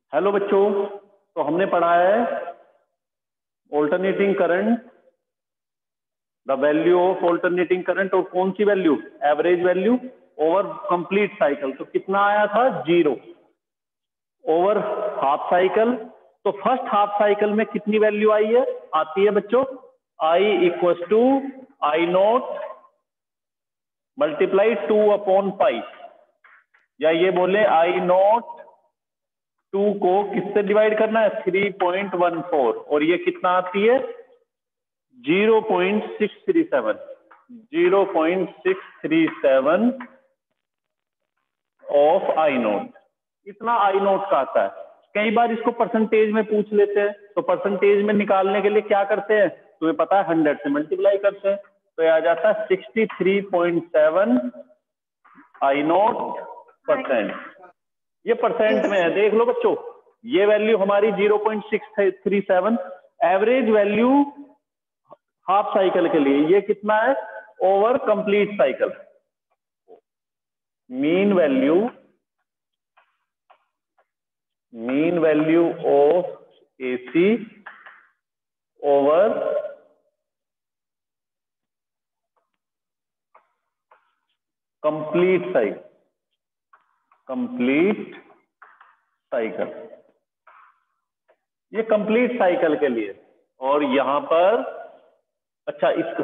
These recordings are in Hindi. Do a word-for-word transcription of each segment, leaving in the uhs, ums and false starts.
हेलो बच्चों, तो हमने पढ़ा है alternating current, the value of alternating current, और कौन सी value? Average value over complete cycle. तो कितना आया था? जीरो। ओवर हाफ साइकिल, तो फर्स्ट हाफ साइकिल में कितनी वैल्यू आई है? आती है बच्चों I equal to I naught multiply two upon pi, या ये बोले आई नोट टू को किससे डिवाइड करना है? थ्री पॉइंट वन फोर, और ये कितना आती है? Zero point six three seven. Zero point six three seven of I naught, इतना आई नोट का आता है। कई बार इसको परसेंटेज में पूछ लेते हैं, तो परसेंटेज में निकालने के लिए क्या करते हैं? तुम्हें पता है, हंड्रेड से मल्टीप्लाई करते हैं, तो ये आ जाता है sixty three point seven I naught percent. ये परसेंट में है, देख लो बच्चों, ये वैल्यू हमारी zero point six three seven. Average value half cycle के लिए ये कितना है? Over complete cycle. Mean value mean value of AC over complete cycle complete cycle ये कंप्लीट साइकिल के लिए। और यहां पर अच्छा, इसको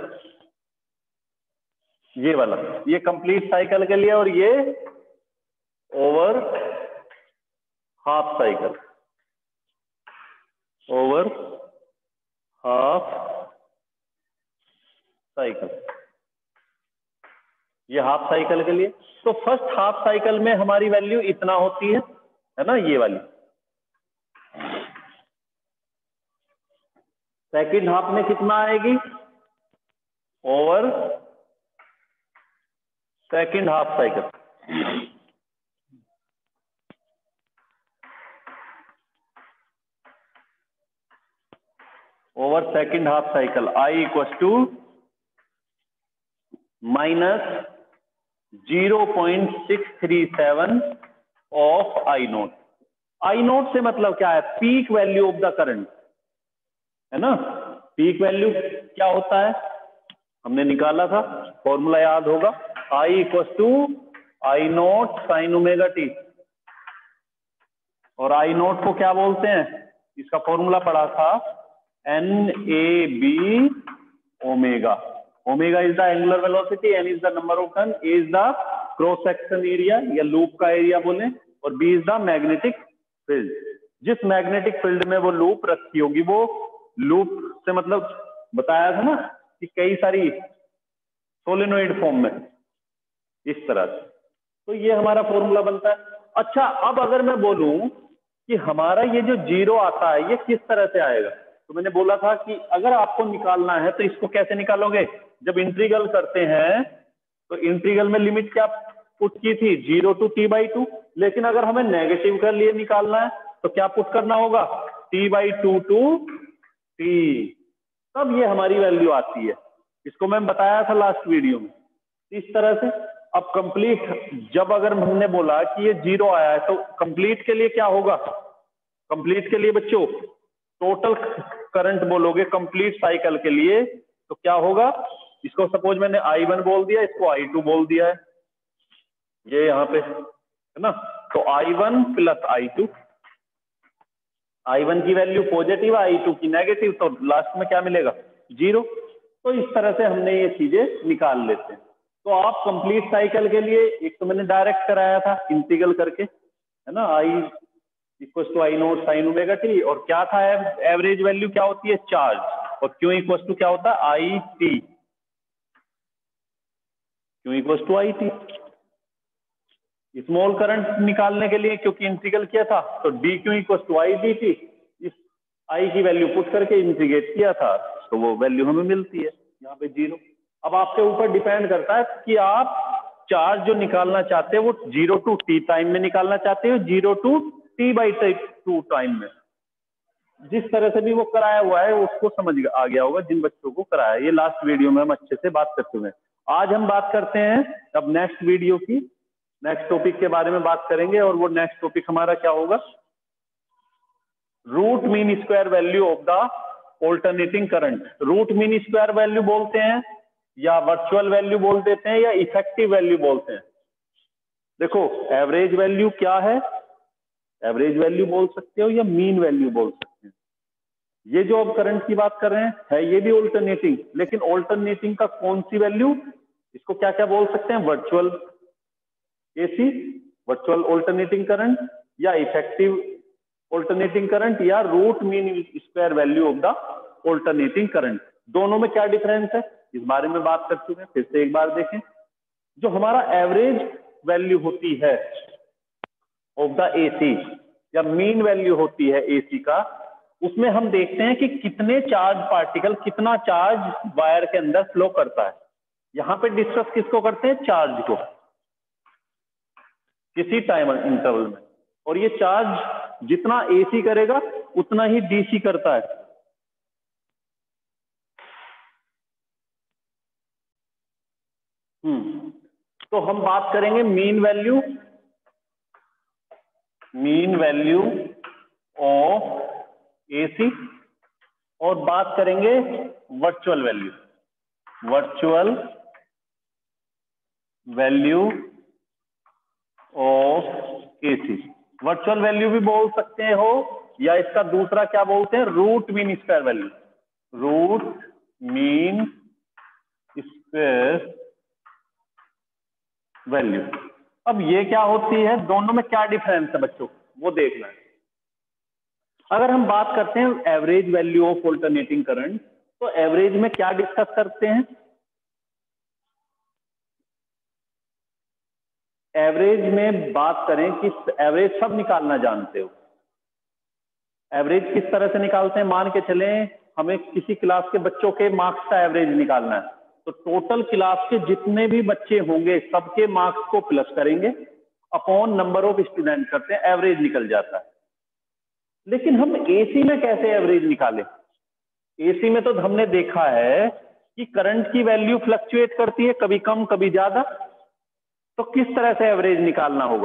ये वाला ये कंप्लीट साइकिल के लिए, और ये over half cycle over half cycle ये हाफ साइकिल के लिए। तो फर्स्ट हाफ साइकिल में हमारी वैल्यू इतना होती है, है ना, ये वाली। सेकंड हाफ में कितना आएगी? Over second half cycle over second half cycle I equal to minus zero point six three seven of I note. I naught से मतलब क्या है? Peak value of the current, है ना। पीक वैल्यू क्या होता है? हमने निकाला था, फॉर्मूला याद होगा, I equal to I note sine omega T. और आई नोट को क्या बोलते हैं? इसका फॉर्मूला पढ़ा था, N A B omega. Omega is the angular velocity, N is the number of turn, A is the cross section area या लूप का एरिया बोले, और B is the magnetic field. जिस मैग्नेटिक फील्ड में वो लूप रखी होगी, वो लूप से मतलब बताया था ना कि कई सारी सोलेनोइड फॉर्म में, इस तरह से। तो ये हमारा फॉर्मूला बनता है। अच्छा, अब अगर मैं बोलूं कि हमारा ये जो जीरो आता है ये किस तरह से आएगा, तो मैंने बोला था कि अगर आपको निकालना है तो इसको कैसे निकालोगे? जब इंटीग्रल करते हैं तो इंटीग्रल में लिमिट क्या पुट की थी? Zero to T by two. लेकिन अगर हमें नेगेटिव के लिए निकालना है तो क्या पुट करना होगा? T by two to t. तब ये हमारी वैल्यू आती है। इसको मैं बताया था लास्ट वीडियो में, इस तरह से। अब कंप्लीट, जब अगर हमने बोला कि ये जीरो आया है, तो कंप्लीट के लिए क्या होगा? कंप्लीट के लिए बच्चों टोटल करंट बोलोगे कंप्लीट साइकिल के लिए, तो क्या होगा? इसको सपोज मैंने आई वन बोल दिया, इसको आई टू बोल दिया है, ये यहाँ पे, है ना। तो I one plus I two, I one की वैल्यू पॉजिटिव, आई टू की नेगेटिव, तो लास्ट में क्या मिलेगा? जीरो। तो इस तरह से हमने ये चीजें निकाल लेते हैं। तो आप कंप्लीट साइकिल के लिए, एक तो मैंने डायरेक्ट कराया था इंटीग्रल करके, है ना, I equal to I note sine omega T, और क्या था एवरेज वैल्यू क्या होती है? चार्ज, और क्यू इक्वल टू क्या होता है? I t. Q equal to I t. Small current निकालने के लिए क्योंकि इंटीग्रल किया था, तो d Q equal to I d T, इस आई की वैल्यू पुट करके इंटीग्रेट किया था, तो वो वैल्यू हमें मिलती है यहाँ पे जीरो। अब आपके ऊपर डिपेंड करता है कि आप चार्ज जो निकालना चाहते हैं वो जीरो टू टी टाइम में निकालना चाहते हो, zero to T by two time में। जिस तरह से भी वो कराया हुआ है उसको समझ आ गया होगा जिन बच्चों को कराया। ये लास्ट वीडियो में हम अच्छे से बात करते हुए, आज हम बात करते हैं अब नेक्स्ट वीडियो की, नेक्स्ट टॉपिक के बारे में बात करेंगे। और वो नेक्स्ट टॉपिक हमारा क्या होगा? Root mean square value of the alternating current. Root mean square value बोलते हैं या वर्चुअल वैल्यू बोल देते हैं या इफेक्टिव वैल्यू बोलते हैं। देखो एवरेज वैल्यू क्या है, एवरेज वैल्यू बोल सकते हो या मीन वैल्यू बोल सकते हैं। ये जो अब करंट की बात कर रहे हैं है ये भी ऑल्टरनेटिंग, लेकिन ऑल्टरनेटिंग का कौन सी वैल्यू, इसको क्या क्या बोल सकते हैं, virtual AC, virtual alternating current, या इफेक्टिव ऑल्टरनेटिंग करंट, या root mean square value of the alternating current. दोनों में क्या डिफरेंस है इस बारे में बात कर चुके हैं, फिर से एक बार देखें। जो हमारा एवरेज वैल्यू होती है ऑफ द एसी या मीन वैल्यू होती है एसी का, उसमें हम देखते हैं कि कितने चार्ज पार्टिकल, कितना चार्ज वायर के अंदर फ्लो करता है। यहां पे डिस्कस किसको करते हैं, चार्ज को, किसी टाइम इंटरवल में। और ये चार्ज जितना एसी करेगा उतना ही डीसी करता है। हम्म तो हम बात करेंगे mean value, mean value of AC, और बात करेंगे virtual value, virtual value of AC. Virtual value भी बोल सकते हो या इसका दूसरा क्या बोलते हैं, root mean square value, root mean square value. अब ये क्या होती है, दोनों में क्या डिफरेंस है बच्चों, वो देखना है। अगर हम बात करते हैं average value of alternating current, तो एवरेज में क्या डिस्कस करते हैं, एवरेज में बात करें कि एवरेज सब निकालना जानते हो। एवरेज किस तरह से निकालते हैं, मान के चलें हमें किसी क्लास के बच्चों के मार्क्स का एवरेज निकालना है, तो टोटल क्लास के जितने भी बच्चे होंगे सबके मार्क्स को प्लस करेंगे, अपॉन नंबर ऑफ स्टूडेंट करते हैं, एवरेज निकल जाता है। लेकिन हम एसी में कैसे एवरेज निकालें, एसी में तो हमने देखा है कि करंट की वैल्यू फ्लक्चुएट करती है, कभी कम कभी ज्यादा, तो किस तरह से एवरेज निकालना होगा।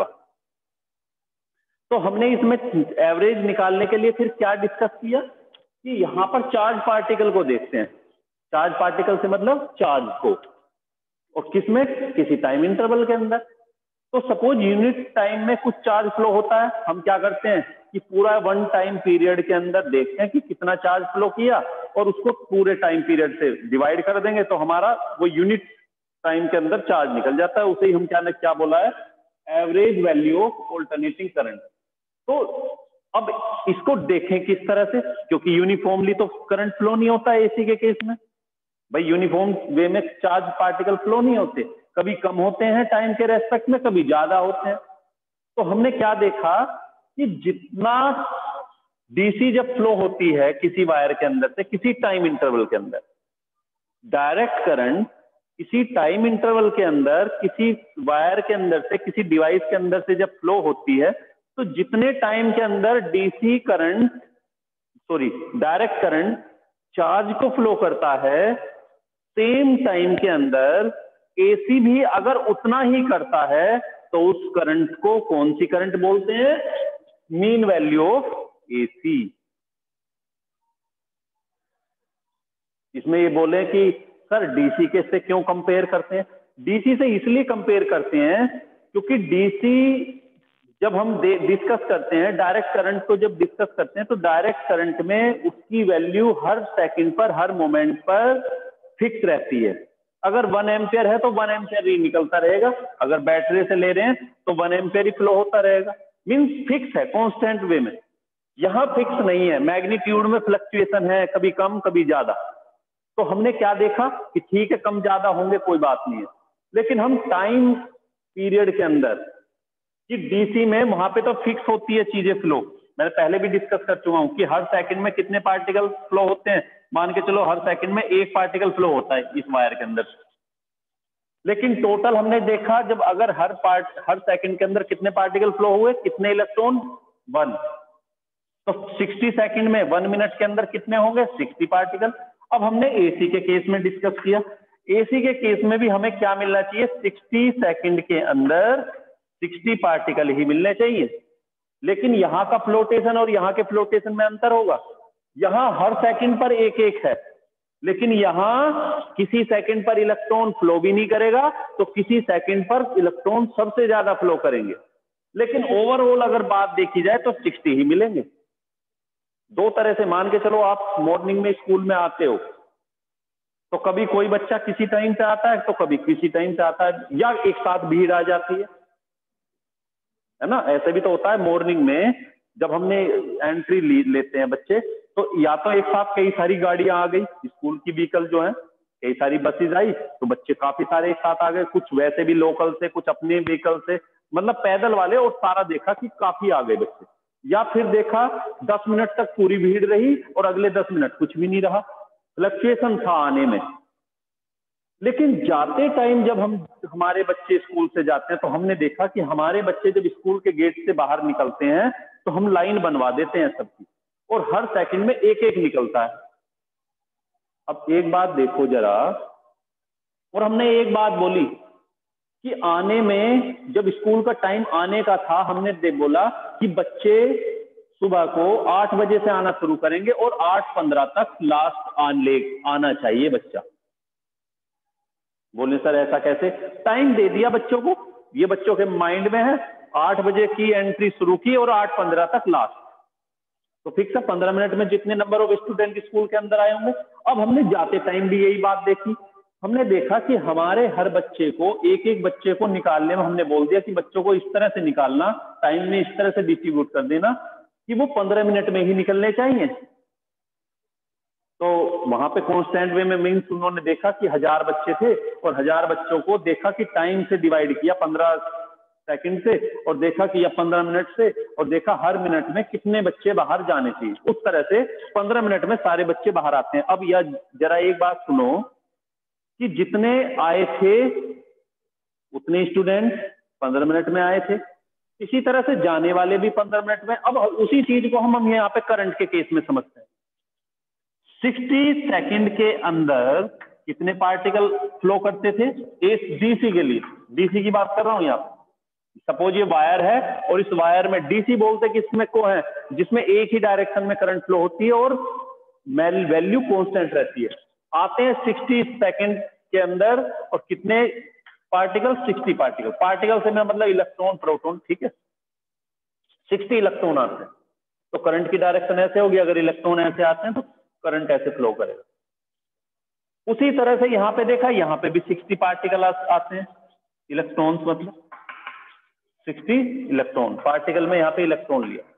तो हमने इसमें एवरेज निकालने के लिए फिर क्या डिस्कस किया कि यहां पर चार्ज पार्टिकल को देखते हैं, चार्ज पार्टिकल से मतलब चार्ज को, और किसमें, किसी टाइम इंटरवल के अंदर। तो सपोज यूनिट टाइम में कुछ चार्ज फ्लो होता है, हम क्या करते हैं कि पूरा वन टाइम पीरियड के अंदर देखते हैं कि कितना चार्ज फ्लो किया और उसको पूरे टाइम पीरियड से डिवाइड कर देंगे, तो हमारा वो यूनिट टाइम के अंदर चार्ज निकल जाता है। उसे ही हम क्या ने क्या बोला है, average value of alternating current. तो अब इसको देखें किस तरह से, क्योंकि यूनिफॉर्मली तो करंट फ्लो नहीं होता है एसी के केस में, भाई यूनिफॉर्म वे में चार्ज पार्टिकल फ्लो नहीं होते, कभी कम होते हैं टाइम के रेस्पेक्ट में, कभी ज्यादा होते हैं। तो हमने क्या देखा कि जितना डीसी जब फ्लो होती है किसी वायर के अंदर से किसी टाइम इंटरवल के अंदर, डायरेक्ट करंट किसी टाइम इंटरवल के अंदर किसी वायर के अंदर से किसी डिवाइस के अंदर से जब फ्लो होती है, तो जितने टाइम के अंदर DC current sorry direct current charge को फ्लो करता है, सेम टाइम के अंदर एसी भी अगर उतना ही करता है, तो उस करंट को कौन सी करंट बोलते हैं, मीन वैल्यू ऑफ एसी। इसमें ये बोले कि सर डीसी के से क्यों कंपेयर करते हैं, डीसी से इसलिए कंपेयर करते हैं क्योंकि डीसी जब हम डिस्कस करते हैं, डायरेक्ट करंट को जब डिस्कस करते हैं, तो डायरेक्ट करंट में उसकी वैल्यू हर सेकंड पर हर मोमेंट पर फिक्स रहती है। अगर वन एम्पियर है तो वन एम्पियर ही निकलता रहेगा, अगर बैटरी से ले रहे हैं तो वन एम्पियर ही फ्लो होता रहेगा, मींस फिक्स है कांस्टेंट वे में। यहां फिक्स नहीं है, मैग्नीट्यूड में फ्लक्चुएशन है, कभी कम कभी ज्यादा। तो हमने क्या देखा कि ठीक है कम ज्यादा होंगे कोई बात नहीं है, लेकिन हम टाइम पीरियड के अंदर कि डीसी में वहां पे तो फिक्स होती है चीजें फ्लो, मैंने पहले भी डिस्कस कर चुका हूं कि हर सेकंड में कितने पार्टिकल फ्लो होते हैं, मान के चलो हर सेकंड में एक पार्टिकल फ्लो होता है इस वायर के अंदर। लेकिन टोटल हमने देखा जब अगर हर पार्ट हर सेकंड के अंदर कितने पार्टिकल फ्लो हुए, कितने इलेक्ट्रॉन, वन, तो साठ सेकंड में वन मिनट के अंदर कितने होंगे, साठ पार्टिकल। अब हमने एसी के केस में डिस्कस किया, एसी के केस में भी हमें क्या मिलना चाहिए, साठ सेकंड के अंदर साठ पार्टिकल ही मिलने चाहिए। लेकिन यहाँ का फ्लोटेशन और यहाँ के फ्लोटेशन में अंतर होगा। यहाँ हर सेकंड पर एक एक है, लेकिन यहाँ किसी सेकंड पर इलेक्ट्रॉन फ्लो भी नहीं करेगा, तो किसी सेकंड पर इलेक्ट्रॉन सबसे ज्यादा फ्लो करेंगे। लेकिन ओवरऑल अगर बात देखी जाए तो सिक्सटी ही मिलेंगे। दो तरह से मान के चलो, आप मॉर्निंग में स्कूल में आते हो तो कभी कोई बच्चा किसी टाइम से आता है तो कभी किसी टाइम से आता है, या एक साथ भीड़ आ जाती है, है ना। ऐसे भी तो होता है मॉर्निंग में जब हमने एंट्री लेते हैं बच्चे, तो या तो एक साथ कई सारी गाड़ियां आ गई, स्कूल की व्हीकल जो है, कई सारी बसेज आई तो बच्चे काफी सारे एक साथ आ गए, कुछ वैसे भी लोकल से, कुछ अपने व्हीकल से, मतलब पैदल वाले, और सारा देखा कि काफी आ गए बच्चे। या फिर देखा दस मिनट तक पूरी भीड़ रही और अगले दस मिनट कुछ भी नहीं रहा, फ्लक्चुएशन था आने में। लेकिन जाते टाइम जब हम हमारे बच्चे स्कूल से जाते हैं तो हमने देखा कि हमारे बच्चे जब स्कूल के गेट से बाहर निकलते हैं तो हम लाइन बनवा देते हैं सबकी, और हर सेकंड में एक एक निकलता है। अब एक बात देखो जरा, और हमने एक बात बोली कि आने में, जब स्कूल का टाइम आने का था, हमने दे बोला कि बच्चे सुबह को आठ बजे से आना शुरू करेंगे और आठ पंद्रह तक लास्ट आन ले आना चाहिए बच्चा। बोले सर ऐसा कैसे? टाइम दे दिया बच्चों को, ये बच्चों के माइंड में है, आठ बजे की एंट्री शुरू की और आठ पंद्रह तक लास्ट, तो फिक्स है पंद्रह मिनट में जितने नंबर ऑफ स्टूडेंट स्कूल के अंदर आए होंगे। अब हमने जाते टाइम भी यही बात देखी, हमने देखा कि हमारे हर बच्चे को, एक एक बच्चे को निकालने में हमने बोल दिया कि बच्चों को इस तरह से निकालना, टाइम में इस तरह से डिस्ट्रीब्यूट कर देना कि वो पंद्रह मिनट में ही निकलने चाहिए। तो वहां पे कॉन्स्टेंट वे में मीन्स उन्होंने देखा कि हजार बच्चे थे और हजार बच्चों को देखा कि टाइम से डिवाइड किया, पंद्रह सेकंड से, और देखा कि या पंद्रह मिनट से, और देखा हर मिनट में कितने बच्चे बाहर जाने चाहिए। उस तरह से पंद्रह मिनट में सारे बच्चे बाहर आते हैं। अब यह जरा एक बात सुनो कि जितने आए थे उतने स्टूडेंट पंद्रह मिनट में आए थे, इसी तरह से जाने वाले भी पंद्रह मिनट में। अब उसी चीज को हम हम यहाँ पे करंट के केस में समझते हैं। साठ सेकंड के अंदर कितने पार्टिकल फ्लो करते थे? इस डीसी के लिए, डीसी की बात कर रहा हूं यहाँ। सपोज ये वायर है और इस वायर में डीसी बोलते किसमें को है, जिसमें एक ही डायरेक्शन में करंट फ्लो होती है और वैल्यू कांस्टेंट रहती है। आते हैं साठ सेकंड के अंदर और कितने पार्टिकल? साठ पार्टिकल। पार्टिकल से मेरा मतलब इलेक्ट्रॉन प्रोटॉन, ठीक है। साठ इलेक्ट्रॉन आते हैं तो करंट की डायरेक्शन ऐसे होगी, अगर इलेक्ट्रॉन ऐसे आते हैं तो करंट ऐसे फ्लो करेगा। उसी तरह से यहां पे देखा, यहां पे भी साठ पार्टिकल आते हैं, इलेक्ट्रॉन्स, मतलब साठ इलेक्ट्रॉन पार्टिकल में यहां पे इलेक्ट्रॉन लिया।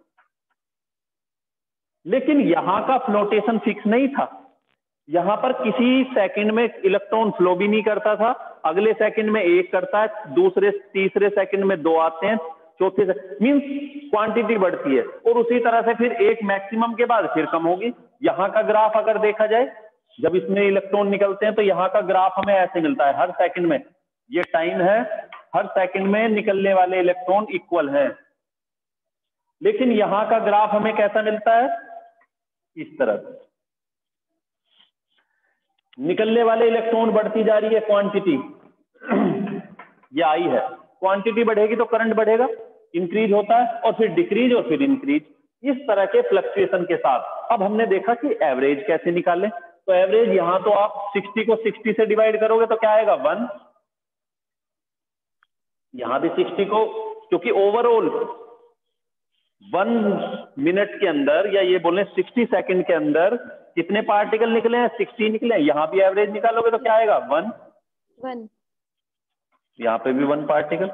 लेकिन यहां का फ्लोटेशन फिक्स नहीं था, यहां पर किसी सेकंड में इलेक्ट्रॉन फ्लो भी नहीं करता था, अगले सेकंड में एक करता है, दूसरे तीसरे सेकंड में दो आते हैं, चौथे मींस क्वांटिटी बढ़ती है, और उसी तरह से फिर एक मैक्सिमम के बाद फिर कम होगी। यहां का ग्राफ अगर देखा जाए, जब इसमें इलेक्ट्रॉन निकलते हैं तो यहां का ग्राफ हमें ऐसे मिलता है, हर सेकंड में, ये टाइम है, हर सेकंड में निकलने वाले इलेक्ट्रॉन इक्वल है। लेकिन यहां का ग्राफ हमें कैसा मिलता है? इस तरह से निकलने वाले इलेक्ट्रॉन बढ़ती जा रही है क्वांटिटी, ये आई है, क्वांटिटी बढ़ेगी तो करंट बढ़ेगा, इंक्रीज होता है, और फिर डिक्रीज और फिर इंक्रीज, इस तरह के फ्लक्चुएशन के साथ। अब हमने देखा कि एवरेज कैसे निकालें, तो एवरेज यहां तो आप साठ को साठ से डिवाइड करोगे तो क्या आएगा? वन। यहां भी साठ को, क्योंकि ओवरऑल वन मिनट के अंदर, या ये बोले साठ सेकंड के अंदर कितने पार्टिकल निकले हैं? साठ निकले हैं। यहां भी एवरेज निकालोगे तो क्या आएगा? One one. यहां पे भी वन पार्टिकल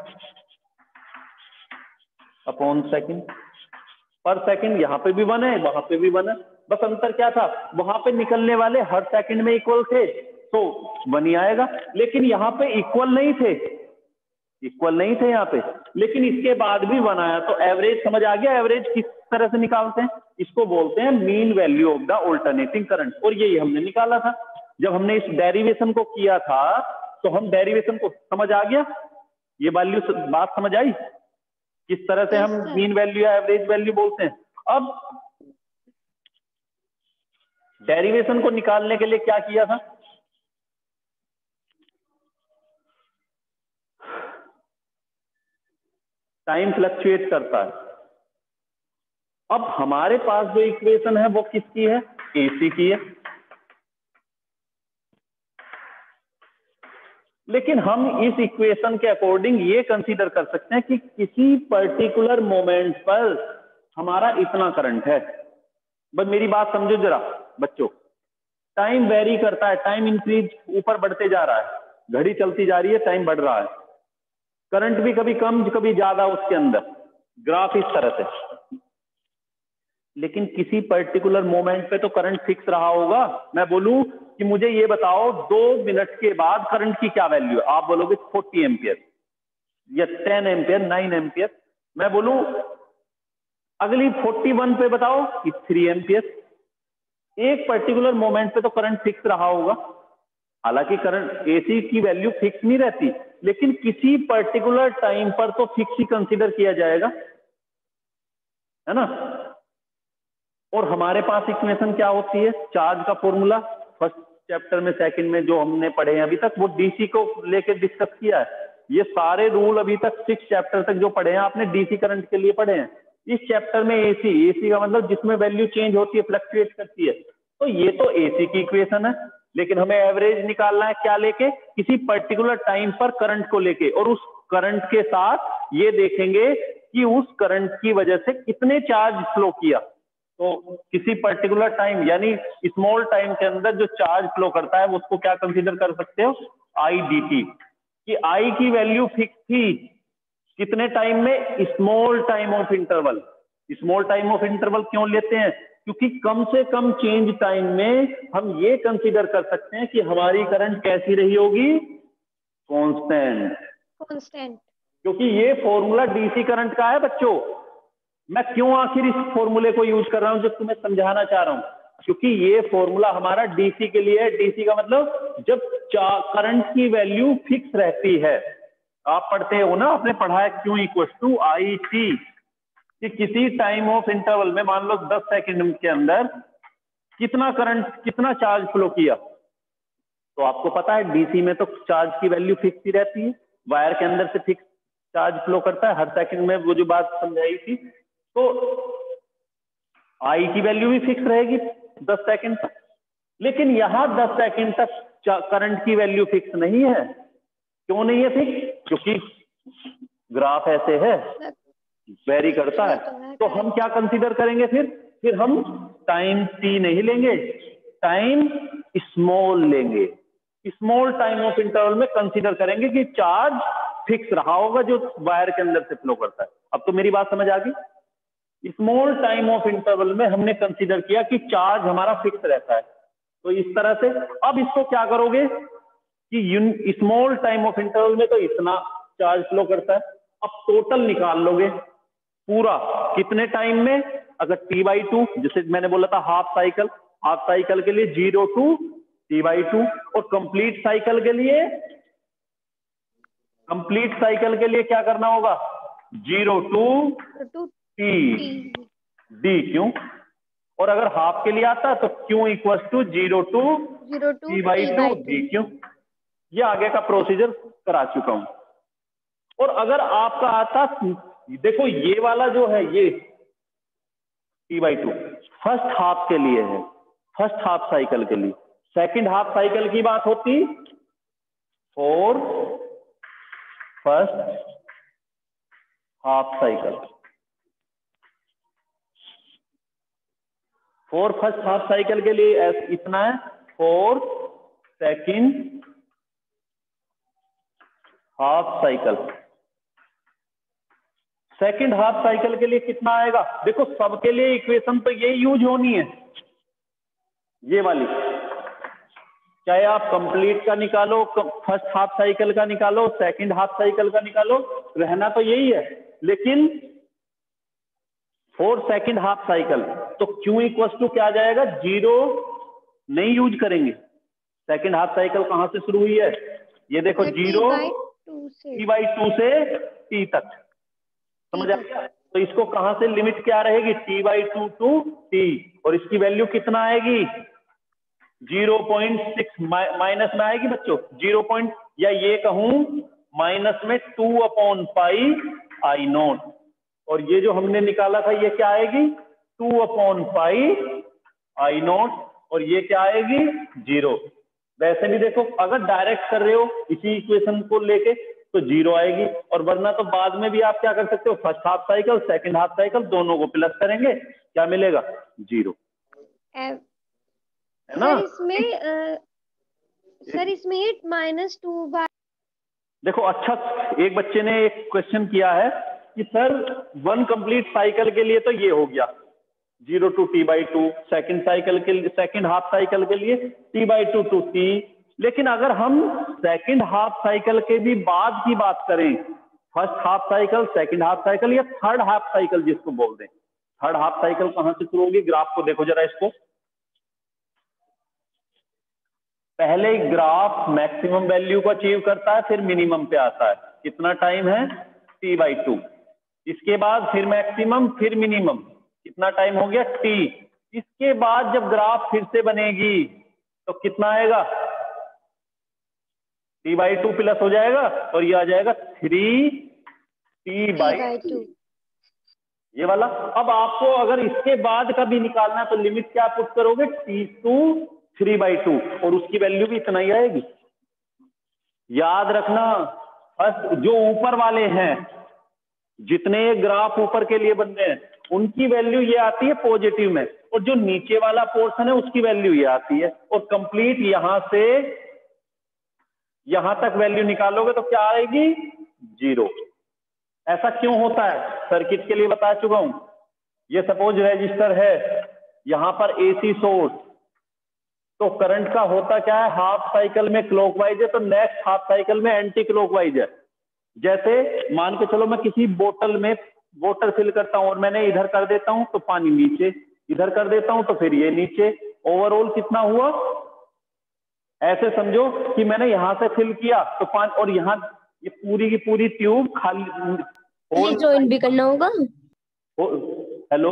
अपॉन सेकंड पर सेकंड, यहां पे भी वन है, वहां पे भी वन है। बस अंतर क्या था? वहां पे निकलने वाले हर सेकंड में इक्वल थे तो वन ही आएगा, लेकिन यहां पे इक्वल नहीं थे, इक्वल नहीं थे यहाँ पे, लेकिन इसके बाद भी वन आया। तो एवरेज समझ आ गया? एवरेज किस तरह से निकालते हैं? इसको बोलते हैं mean value of the alternating current, और यही हमने निकाला था जब हमने इस डेरिवेशन को किया था। तो हम डेरिवेशन को समझ आ गया, ये वैल्यू बात समझ आई किस तरह से हम मीन वैल्यू या एवरेज वैल्यू बोलते हैं। अब डेरिवेशन को निकालने के लिए क्या किया था? टाइम फ्लक्चुएट करता है, अब हमारे पास जो इक्वेशन है वो किसकी है? एसी की है। लेकिन हम इस इक्वेशन के अकॉर्डिंग ये कंसीडर कर सकते हैं कि किसी पर्टिकुलर मोमेंट पर हमारा इतना करंट है। बस मेरी बात समझो जरा बच्चों, टाइम वेरी करता है, टाइम इंक्रीज ऊपर बढ़ते जा रहा है, घड़ी चलती जा रही है, टाइम बढ़ रहा है, करंट भी कभी कम कभी ज्यादा उसके अंदर, ग्राफ इस तरह से। लेकिन किसी पर्टिकुलर मोमेंट पे तो करंट फिक्स रहा होगा। मैं बोलूं कि मुझे ये बताओ दो मिनट के बाद करंट की क्या वैल्यू है, आप बोलोगे फोर्टी एम्पियर या टेन एम्पियर, नाइन एम्पियर। मैं बोलूं अगली फोर्टी वन पे बताओ कि थ्री एम्पियर। एक पर्टिकुलर मोमेंट पे तो करंट फिक्स रहा होगा। हालांकि करंट एसी की वैल्यू फिक्स नहीं रहती, लेकिन किसी पर्टिकुलर टाइम पर तो फिक्स ही कंसीडर किया जाएगा, है ना। और हमारे पास इक्वेशन क्या होती है? चार्ज का फॉर्मूला फर्स्ट चैप्टर में, सेकंड में जो हमने पढ़े हैं अभी तक, वो डीसी को लेकर डिस्कस किया है। ये सारे रूल अभी तक सिक्स चैप्टर तक जो पढ़े हैं आपने डीसी करंट के लिए पढ़े हैं। इस चैप्टर में एसी, एसी का मतलब जिसमें वैल्यू चेंज होती है, फ्लक्चुएट करती है, तो ये तो एसी की इक्वेशन है। लेकिन हमें एवरेज निकालना है क्या लेके? किसी पर्टिकुलर टाइम पर करंट को लेके, और उस करंट के साथ ये देखेंगे कि उस करंट की वजह से कितने चार्ज फ्लो किया। तो किसी पर्टिकुलर टाइम यानी स्मॉल टाइम के अंदर जो चार्ज फ्लो करता है उसको क्या कंसीडर कर सकते हो? I d t. कि आई की वैल्यू फिक्स थी कितने टाइम में? Small time of interval. Small time of interval क्यों लेते हैं? क्योंकि कम से कम चेंज टाइम में हम ये कंसीडर कर सकते हैं कि हमारी करंट कैसी रही होगी? कांस्टेंट। कांस्टेंट। क्योंकि ये फॉर्मूला डीसी करंट का है बच्चों। मैं क्यों आखिर इस फॉर्मूले को यूज कर रहा हूं जो तुम्हें समझाना चाह रहा हूं? क्योंकि ये फॉर्मूला हमारा डीसी के लिए है। डीसी का मतलब जब करंट की वैल्यू फिक्स रहती है। आप पढ़ते हो ना, आपने पढ़ा है Q equal to I t, कि किसी टाइम ऑफ इंटरवल में मान लो दस सेकंड के अंदर कितना करंट, कितना चार्ज फ्लो किया। तो आपको पता है डीसी में तो चार्ज की वैल्यू फिक्स ही रहती है, वायर के अंदर से फिक्स चार्ज फ्लो करता है हर सेकंड में, वो जो बात समझाई थी। तो आई की वैल्यू भी फिक्स रहेगी दस सेकंड तक। लेकिन यहां दस सेकंड तक करंट की वैल्यू फिक्स नहीं है। क्यों नहीं है फिक्स? क्योंकि ग्राफ ऐसे है, वेरी करता है। तो हम क्या कंसीडर करेंगे फिर? फिर हम टाइम टी नहीं लेंगे, टाइम स्मॉल लेंगे। स्मॉल टाइम ऑफ इंटरवल में कंसीडर करेंगे कि चार्ज फिक्स रहा होगा जो वायर के अंदर से फ्लो करता है। अब तो मेरी बात समझ आ गई। स्मॉल टाइम ऑफ इंटरवल में हमने कंसीडर किया कि चार्ज हमारा फिक्स रहता है। तो इस तरह से अब इसको क्या करोगे कि स्मॉल टाइम ऑफ इंटरवल में तो इतना चार्ज फ्लो करता है, अब टोटल निकाल लोगे पूरा कितने टाइम में। अगर टी बाई टू, जैसे मैंने बोला था हाफ साइकिल, हाफ साइकिल के लिए zero to T by two, और कंप्लीट साइकिल के लिए, कंप्लीट साइकिल के लिए क्या करना होगा? Zero to t d. क्यों? और अगर हाफ के लिए आता तो Q equal to zero to T by two d. क्यों? ये आगे का प्रोसीजर करा चुका हूं। और अगर आपका आता, देखो ये वाला जो है ये t by two first half के लिए है, फर्स्ट हाफ साइकिल के लिए। सेकंड हाफ साइकिल की बात होती for first half cycle, for first half cycle के लिए इतना है, for second half cycle, second half cycle के लिए कितना आएगा? देखो सबके लिए इक्वेशन तो ये यूज होनी है, ये वाली, चाहे आप कंप्लीट का निकालो, फर्स्ट हाफ साइकिल का निकालो, सेकंड हाफ साइकिल का निकालो, रहना तो यही है। लेकिन फोर सेकंड हाफ साइकिल तो क्यू इक्वल टू क्या आ जाएगा? जीरो नहीं यूज करेंगे। सेकंड हाफ साइकिल कहां से शुरू हुई है? ये देखो जीरो टी बाई टू से टी तक, समझ आ गया? तो इसको कहां से लिमिट क्या रहेगी? T by two to T, और इसकी वैल्यू कितना आएगी? जीरो पॉइंट सिक्स माइनस में आएगी बच्चों, जीरो पॉइंट, या ये कहूं माइनस में two upon pi I naught. और ये जो हमने निकाला था ये क्या आएगी? Two upon pi I naught, और ये क्या आएगी जीरो। वैसे भी देखो अगर डायरेक्ट कर रहे हो इसी इक्वेशन को लेके तो जीरो आएगी, और वरना तो बाद में भी आप क्या कर सकते हो, first half cycle second half cycle दोनों को प्लस करेंगे, क्या मिलेगा, जीरो, है ना। सर इसमें आ, सर इसमें ये माइनस टू बाय, देखो अच्छा, एक बच्चे ने एक क्वेश्चन किया है कि सर वन कंप्लीट साइकिल के लिए तो ये हो गया zero to T by two, second cycle के लिए सेकेंड हाफ साइकिल के लिए t by two to t, लेकिन अगर हम सेकेंड हाफ साइकिल के भी बाद की बात करें, first half cycle second half cycle या थर्ड हाफ साइकिल जिसको बोल दें, थर्ड हाफ साइकिल कहां से शुरू होगी, ग्राफ को देखो जरा इसको, पहले ग्राफ मैक्सिमम वैल्यू को अचीव करता है फिर मिनिमम पे आता है, कितना टाइम है टी बाई टू, इसके बाद फिर मैक्सिमम फिर मिनिमम, कितना टाइम हो गया टी, इसके बाद जब ग्राफ फिर से बनेगी तो कितना आएगा, टी बाई टू प्लस हो जाएगा और ये आ जाएगा थ्री टी बाई टू, ये वाला। अब आपको अगर इसके बाद का भी निकालना है तो लिमिट क्या पुट करोगे, t to three by two, और उसकी वैल्यू भी इतना ही आएगी। याद रखना फर्स्ट जो ऊपर वाले हैं, जितने ग्राफ ऊपर के लिए बन रहे हैं उनकी वैल्यू ये आती है पॉजिटिव में, और जो नीचे वाला पोर्शन है उसकी वैल्यू ये आती है, और कंप्लीट यहां से यहां तक वैल्यू निकालोगे तो क्या आएगी, जीरो। ऐसा क्यों होता है, सर्किट के लिए बता चुका हूं। ये सपोज रजिस्टर है, यहां पर एसी सोर्स, तो करंट का होता क्या है, हाफ साइकिल में क्लॉकवाइज है तो नेक्स्ट हाफ साइकिल में एंटी क्लॉकवाइज है। जैसे मान के चलो मैं किसी बोतल में वाटर फिल करता हूं और मैंने इधर कर देता हूं तो पानी नीचे, इधर कर देता हूं तो फिर ये नीचे, ओवरऑल कितना हुआ, ऐसे समझो कि मैंने यहां से फिल किया तो पानी, और यहां ये पूरी की पूरी ट्यूब खाली, ज्वाइन भी करना होगा। हेलो,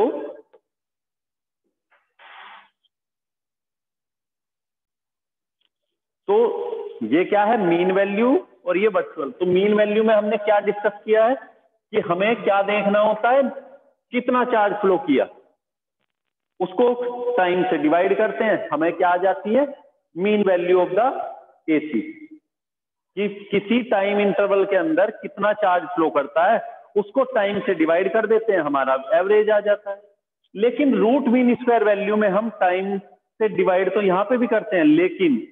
तो ये क्या है, मीन वैल्यू और ये वर्चुअल। तो मीन वैल्यू में हमने क्या डिस्कस किया है कि हमें क्या देखना होता है, कितना चार्ज फ्लो किया, उसको टाइम से डिवाइड करते हैं, हमें क्या आ जाती है, mean value of the AC, कि किसी टाइम इंटरवल के अंदर कितना चार्ज फ्लो करता है उसको टाइम से डिवाइड कर देते हैं, हमारा एवरेज आ जाता है। लेकिन रूट मीन स्क्वायर वैल्यू में हम टाइम से डिवाइड तो यहां पे भी करते हैं, लेकिन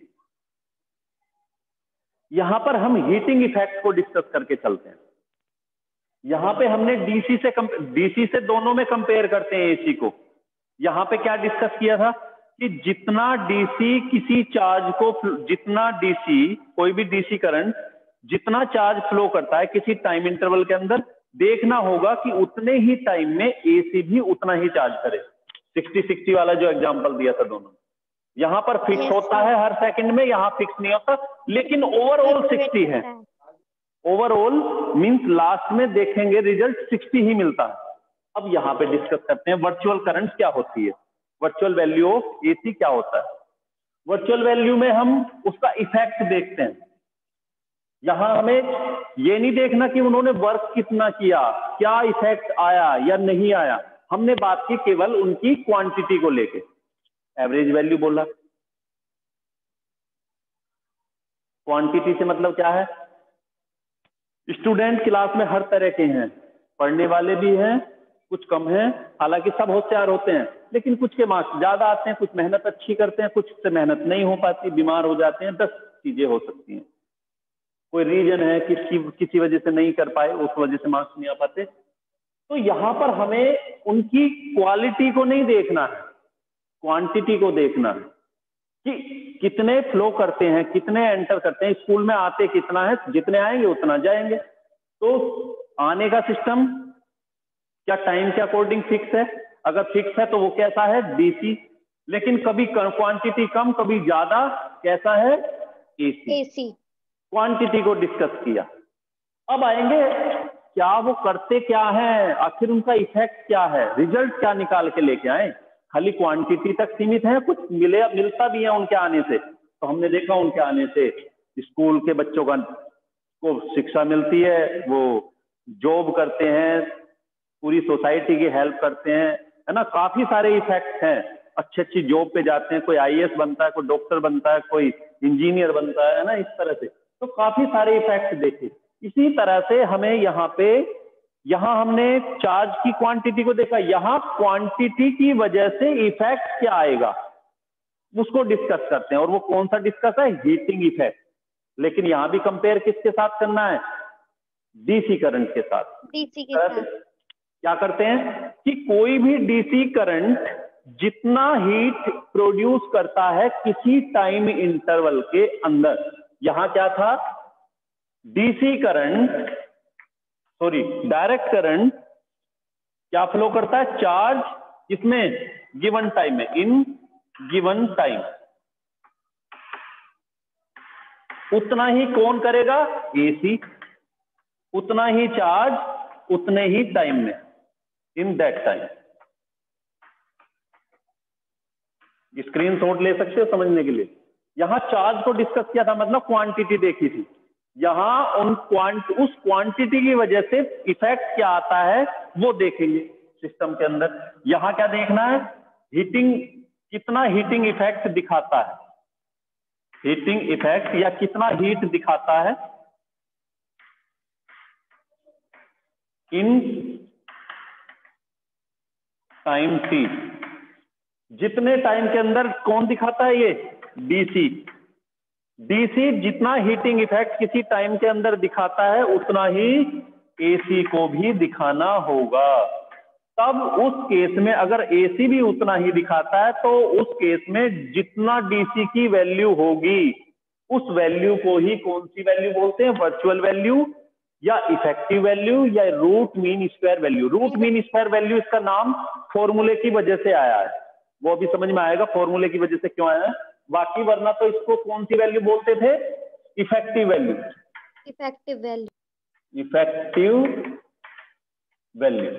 यहां पर हम हीटिंग इफेक्ट को डिस्कस करके चलते हैं। यहां पे हमने डीसी से डीसी से दोनों में कंपेयर करते हैं एसी को। यहां पे क्या डिस्कस किया था कि जितना डीसी किसी चार्ज को, जितना डीसी कोई भी डीसी करंट जितना चार्ज फ्लो करता है किसी टाइम इंटरवल के अंदर, देखना होगा कि उतने ही टाइम में एसी भी उतना ही चार्ज करे। सिक्सटी सिक्सटी वाला जो एग्जांपल दिया था दोनों, यहां पर फिक्स yes, होता है हर सेकंड में, यहां फिक्स नहीं होता, लेकिन ओवरऑल सिक्सटी है। ओवरऑल मींस लास्ट में देखेंगे रिजल्ट सिक्सटी ही मिलता है। अब यहां पे डिस्कस करते हैं वर्चुअल करंट क्या होती है, वर्चुअल वैल्यू ऑफ एसी क्या होता है। वर्चुअल वैल्यू में हम उसका इफेक्ट देखते हैं। यहां हमें ये नहीं देखना कि उन्होंने वर्क कितना किया, क्या इफेक्ट आया या नहीं आया, हमने बात की केवल उनकी क्वांटिटी को लेके। एवरेज वैल्यू बोला, क्वांटिटी से मतलब क्या है, स्टूडेंट क्लास में हर तरह के हैं, पढ़ने वाले भी हैं, कुछ कम हैं, हालांकि सब होशियार होते हैं, लेकिन कुछ के मार्क्स ज्यादा आते हैं, कुछ मेहनत अच्छी करते हैं, कुछ से मेहनत नहीं हो पाती, बीमार हो जाते हैं, दस चीजें हो सकती हैं। कोई रीजन है किसी किसी वजह से नहीं कर पाए, उस वजह से मार्क्स नहीं आ पाते। तो यहां पर हमें उनकी क्वालिटी को नहीं देखना है, क्वांटिटी को देखना है कि कितने फ्लो करते हैं, कितने एंटर करते हैं, स्कूल में आते कितना है, जितने आएंगे उतना जाएंगे। तो आने का सिस्टम क्या टाइम के अकॉर्डिंग फिक्स है, अगर फिक्स है तो वो कैसा है, डीसी, लेकिन कभी क्वांटिटी कम कभी ज्यादा, कैसा है, एसी। एसी क्वांटिटी को डिस्कस किया। अब आएंगे क्या वो करते क्या है, आखिर उनका इफेक्ट क्या है, रिजल्ट क्या निकाल के लेके आए। खाली क्वांटिटी तक सीमित है, कुछ मिले मिलता भी है उनके आने से। तो हमने देखा उनके आने से स्कूल के बच्चों का को शिक्षा मिलती है, वो जॉब करते हैं, पूरी सोसाइटी की हेल्प करते हैं, है ना, काफी सारे इफेक्ट हैं, अच्छी अच्छी जॉब पे जाते हैं, कोई आईएएस बनता है, कोई डॉक्टर बनता है, कोई इंजीनियर बनता है ना, इस तरह से। तो काफी सारे इफेक्ट देखे। इसी तरह से हमें यहाँ पे, यहाँ हमने चार्ज की क्वांटिटी को देखा, यहाँ क्वांटिटी की वजह से इफेक्ट क्या आएगा उसको डिस्कस करते हैं, और वो कौन सा डिस्कस है, हीटिंग इफेक्ट। लेकिन यहां भी कंपेयर किसके साथ करना है, डीसी करंट के साथ। डीसी के साथ क्या करते हैं कि कोई भी डीसी करंट जितना हीट प्रोड्यूस करता है किसी टाइम इंटरवल के अंदर, यहां क्या था, DC current, sorry direct current क्या फ्लो करता है, चार्ज इसमें गिवन टाइम में, इन गिवन टाइम, उतना ही कौन करेगा, एसी, उतना ही चार्ज उतने ही टाइम में, in that time. Screenshot ले सकते हो समझने के लिए। यहां चार्ज को डिस्कस किया था, मतलब क्वांटिटी देखी थी। यहां उन क्वांट उस क्वांटिटी की वजह से इफेक्ट क्या आता है वो देखेंगे सिस्टम के अंदर। यहां क्या देखना है, हीटिंग, कितना हीटिंग इफेक्ट दिखाता है, हीटिंग इफेक्ट या कितना हीट दिखाता है इन टाइम टी, जितने टाइम के अंदर कौन दिखाता है ये, डीसी। डीसी जितना हीटिंग इफेक्ट किसी टाइम के अंदर दिखाता है उतना ही एसी को भी दिखाना होगा। तब उस केस में अगर एसी भी उतना ही दिखाता है तो उस केस में जितना डीसी की वैल्यू होगी उस वैल्यू को ही कौन सी वैल्यू बोलते हैं, वर्चुअल वैल्यू या इफेक्टिव वैल्यू या root mean square value. Root mean square value इसका नाम फॉर्मूले की वजह से आया है, वो अभी समझ में आएगा फॉर्मूले की वजह से क्यों आया है। बाकी वरना तो इसको कौन सी वैल्यू बोलते थे, effective value, effective value, effective value.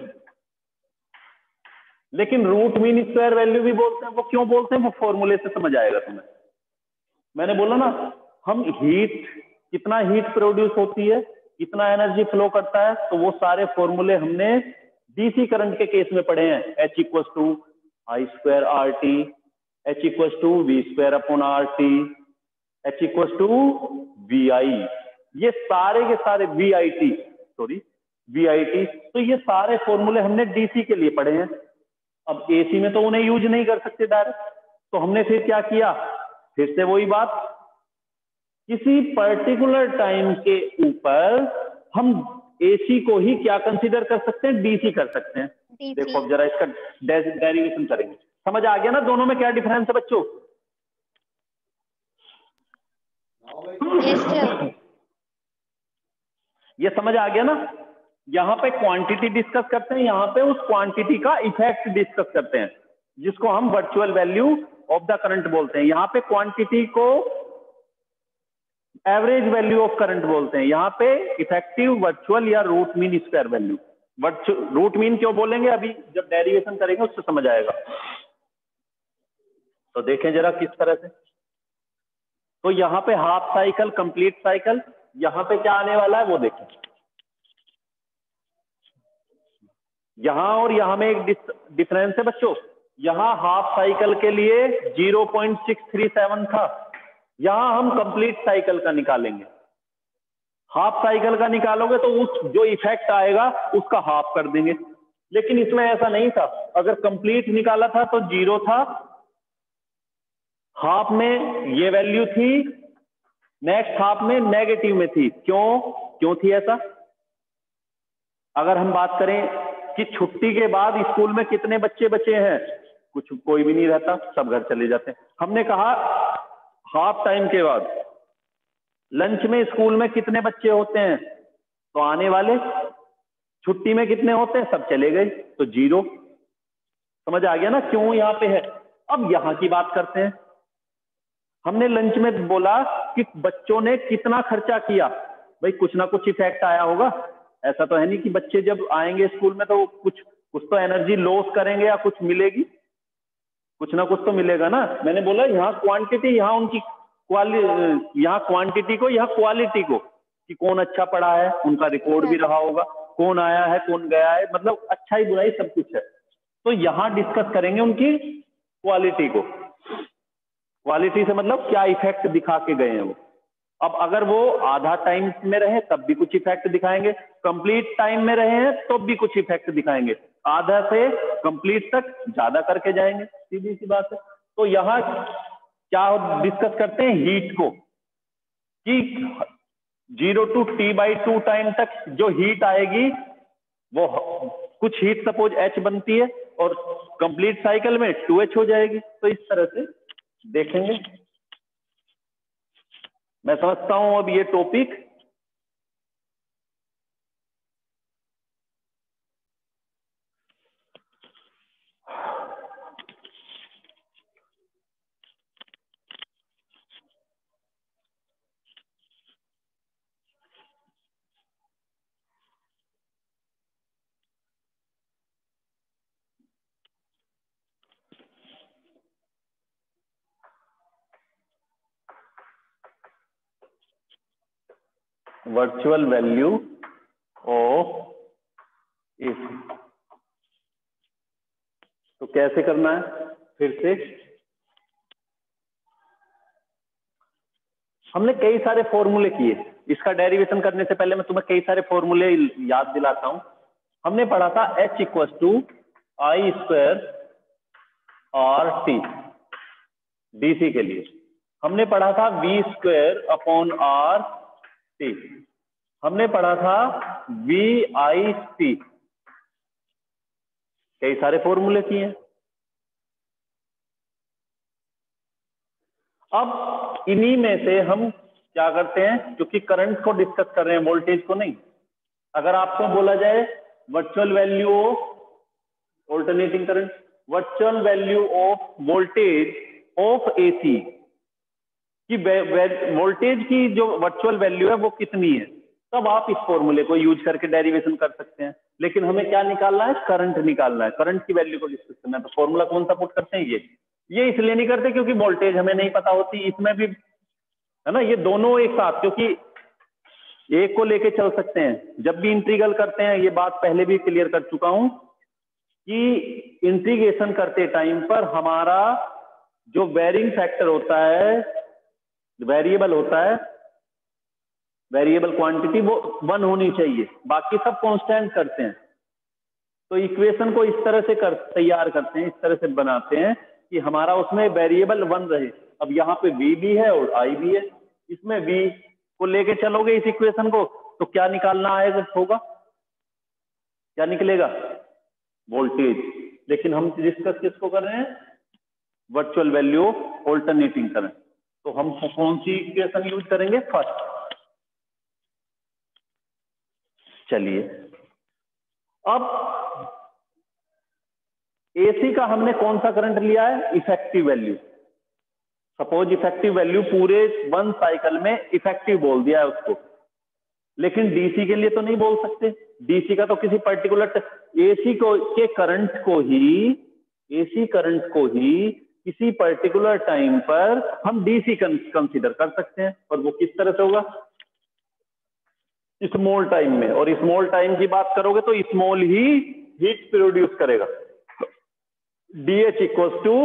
लेकिन रूट मीन स्क्वायर वैल्यू भी बोलते हैं, वो क्यों बोलते हैं वो फॉर्मूले से समझ आएगा तुम्हें। मैंने बोला ना, हम हीट, कितना हीट प्रोड्यूस होती है, कितना एनर्जी फ्लो करता है, तो वो सारे फॉर्मूले हमने डीसी करंट के केस में पढ़े हैं। H equal to I square R T, H equal to V square upon R T, H equal to V I, ये सारे के सारे V I T, sorry V I T, तो ये सारे फॉर्मूले हमने डीसी के लिए पढ़े हैं। अब एसी में तो उन्हें यूज नहीं कर सकते डायरेक्ट, तो हमने फिर क्या किया, फिर से वही बात, किसी पर्टिकुलर टाइम के ऊपर हम एसी को ही क्या कंसीडर कर सकते हैं, डीसी कर सकते हैं। देखो अब जरा इसका डेरिवेशन करेंगे, समझ आ गया ना दोनों में क्या डिफरेंस है बच्चों। yes, sir. ये समझ आ गया ना। यहाँ पे क्वांटिटी डिस्कस करते हैं, यहाँ पे उस क्वांटिटी का इफेक्ट डिस्कस करते हैं जिसको हम virtual value of the current बोलते हैं। यहाँ पे क्वांटिटी को एवरेज वैल्यू ऑफ करंट बोलते हैं, यहाँ पे इफेक्टिव, वर्चुअल या root mean square value. Root mean क्यों बोलेंगे अभी जब डेरिवेशन करेंगे उससे समझ आएगा। तो देखें जरा किस तरह से, तो यहाँ पे हाफ साइकिल, कंप्लीट साइकिल, यहाँ पे क्या आने वाला है वो देखें। यहां और यहां में एक डिफरेंस है बच्चों, यहां हाफ साइकिल के लिए zero point six three seven था, यहां हम कंप्लीट साइकिल का निकालेंगे। हाफ साइकिल का निकालोगे तो उस जो इफेक्ट आएगा उसका हाफ कर देंगे, लेकिन इसमें ऐसा नहीं था। अगर कंप्लीट निकाला था तो जीरो था, हाफ में ये वैल्यू थी, नेक्स्ट हाफ में नेगेटिव में थी। क्यों क्यों थी ऐसा? अगर हम बात करें कि छुट्टी के बाद स्कूल में कितने बच्चे बचे हैं, कुछ कोई भी नहीं रहता, सब घर चले जाते हैं। हमने कहा हाफ टाइम के बाद लंच में स्कूल में कितने बच्चे होते हैं, तो आने वाले। छुट्टी में कितने होते हैं, सब चले गए, तो जीरो। समझ आ गया ना क्यों यहाँ पे है। अब यहाँ की बात करते हैं। हमने लंच में बोला कि बच्चों ने कितना खर्चा किया, भाई कुछ ना कुछ इफेक्ट आया होगा। ऐसा तो है नहीं कि बच्चे जब आएंगे स्कूल में तो कुछ कुछ तो एनर्जी लॉस करेंगे या कुछ मिलेगी, कुछ ना कुछ तो मिलेगा ना। मैंने बोला यहाँ क्वांटिटी, यहाँ उनकी क्वालिटी, यहाँ क्वांटिटी को, यहाँ क्वालिटी को, कि कौन अच्छा पढ़ा है, उनका रिकॉर्ड भी रहा होगा, कौन आया है कौन गया है, मतलब अच्छा ही बुरा ही सब कुछ है। तो यहां डिस्कस करेंगे उनकी क्वालिटी को। क्वालिटी से मतलब क्या इफेक्ट दिखा के गए हैं वो। अब अगर वो आधा टाइम में रहे तब भी कुछ इफेक्ट दिखाएंगे, कंप्लीट टाइम में रहे हैं तो भी कुछ इफेक्ट दिखाएंगे, आधा से कंप्लीट तक ज्यादा करके जाएंगे, सीधी सी बात है। तो यहाँ क्या डिस्कस करते हैं, हीट को, कि zero to T by two time तक जो हीट आएगी वो कुछ हीट सपोज एच बनती है और कंप्लीट साइकिल में टू एच हो जाएगी। तो इस तरह से देखेंगे। मैं समझता हूं अब ये topic virtual value of AC. तो कैसे करना है, फिर से हमने कई सारे फॉर्मूले किए। इसका डेरिवेशन करने से पहले मैं तुम्हें कई सारे फॉर्मूले याद दिलाता हूं। हमने पढ़ा था H equal to I square R T DC के लिए। हमने पढ़ा था V square upon R T. हमने पढ़ा था वी आई सी। कई सारे फॉर्मूले किए। अब इन्हीं में से हम क्या करते हैं, क्योंकि करंट को डिस्कस कर रहे हैं, वोल्टेज को नहीं। अगर आपको बोला जाए virtual value of alternating current, virtual value of voltage of AC, कि वोल्टेज की जो वर्चुअल वैल्यू है वो कितनी है, तब आप इस फॉर्मूले को यूज करके डेरिवेशन कर सकते हैं। लेकिन हमें क्या निकालना है, करंट निकालना है, करंट की वैल्यू को डिस्कस करना है। तो फॉर्मूला कौन सा पुट करते हैं, ये ये इसलिए नहीं करते क्योंकि वोल्टेज हमें नहीं पता होती। इसमें भी है ना, ये दोनों एक साथ, क्योंकि एक को लेके चल सकते हैं। जब भी इंटीग्रल करते हैं, ये बात पहले भी क्लियर कर चुका हूं कि इंटीग्रेशन करते टाइम पर हमारा जो वेरिंग फैक्टर होता है, वेरिएबल होता है, वेरिएबल क्वांटिटी, वो वन होनी चाहिए, बाकी सब कांस्टेंट करते हैं। तो इक्वेशन को इस तरह से कर तैयार करते हैं, इस तरह से बनाते हैं कि हमारा उसमें वेरिएबल वन रहे। अब यहाँ पे v भी है और i भी है, इसमें v को लेके चलोगे इस इक्वेशन को, तो क्या निकालना आएगा, होगा क्या निकलेगा, वोल्टेज। लेकिन हम डिस्कस किसको कर रहे हैं, virtual value of alternating current. तो हम कौन सी इक्वेशन यूज करेंगे, फर्स्ट। चलिए, अब एसी का हमने कौन सा करंट लिया है, effective value. Suppose effective value पूरे वन साइकिल में इफेक्टिव बोल दिया है उसको, लेकिन डीसी के लिए तो नहीं बोल सकते। डीसी का तो किसी पर्टिकुलर एसी को के करंट को ही एसी करंट को ही किसी पर्टिकुलर टाइम पर हम डीसी कंसीडर कर सकते हैं। और वो किस तरह से होगा, स्मॉल टाइम में। और स्मॉल टाइम की बात करोगे तो स्मॉल ही हीट प्रोड्यूस करेगा। D H equals to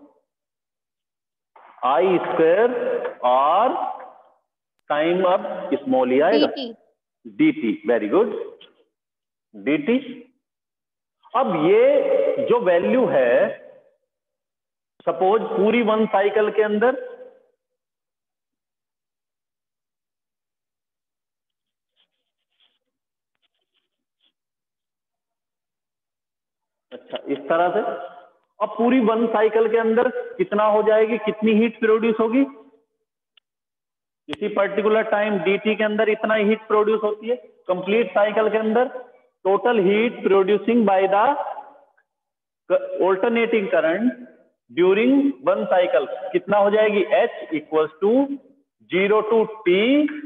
I square R time, अब स्मॉल ही आएगा, dt। Very good, dt। अब ये जो वैल्यू है, सपोज पूरी वन साइकिल के अंदर अच्छा इस तरह से, अब पूरी वन साइकिल के अंदर कितना हो जाएगी, कितनी हीट प्रोड्यूस होगी, किसी पर्टिकुलर टाइम dt के अंदर इतना हीट प्रोड्यूस होती है। कंप्लीट साइकिल के अंदर total heat producing by the alternating current during one cycle कितना हो जाएगी, h equals to zero to T,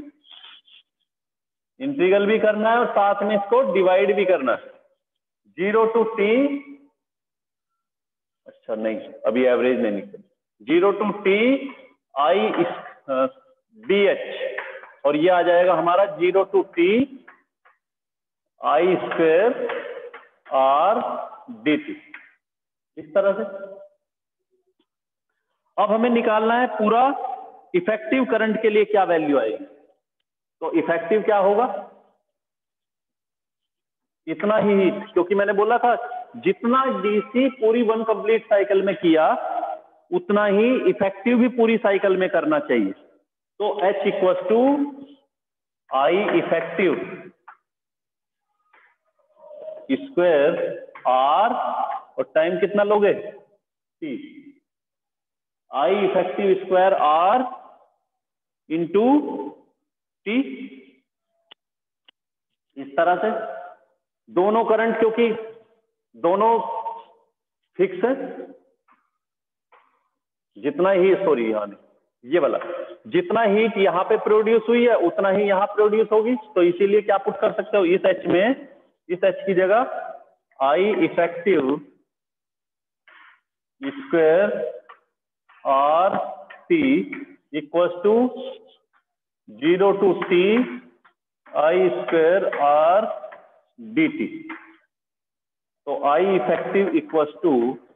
integral भी करना है और साथ में इसको डिवाइड भी करना है, जीरो टू टी, अच्छा नहीं अभी एवरेज नहीं निकल, zero to T I D H, और ये आ जाएगा हमारा zero to T I square R D T. इस तरह से। अब हमें निकालना है पूरा इफेक्टिव करंट के लिए क्या वैल्यू आएगी। तो इफेक्टिव क्या होगा, इतना ही हीट, क्योंकि मैंने बोला था जितना डीसी पूरी वन कंप्लीट साइकिल में किया उतना ही इफेक्टिव भी पूरी साइकिल में करना चाहिए। तो H equal to I effective square R, और टाइम कितना लोगे T, I effective square R into T. इस तरह से दोनों करंट, क्योंकि दोनों फिक्स है, जितना ही सॉरी यानी ये वाला जितना हीट यहां पे प्रोड्यूस हुई है उतना ही यहां प्रोड्यूस होगी। तो इसीलिए क्या पुट कर सकते हो इस एच में, इस एच की जगह I effective square R T equal to zero to T I square R D T. तो I effective equal to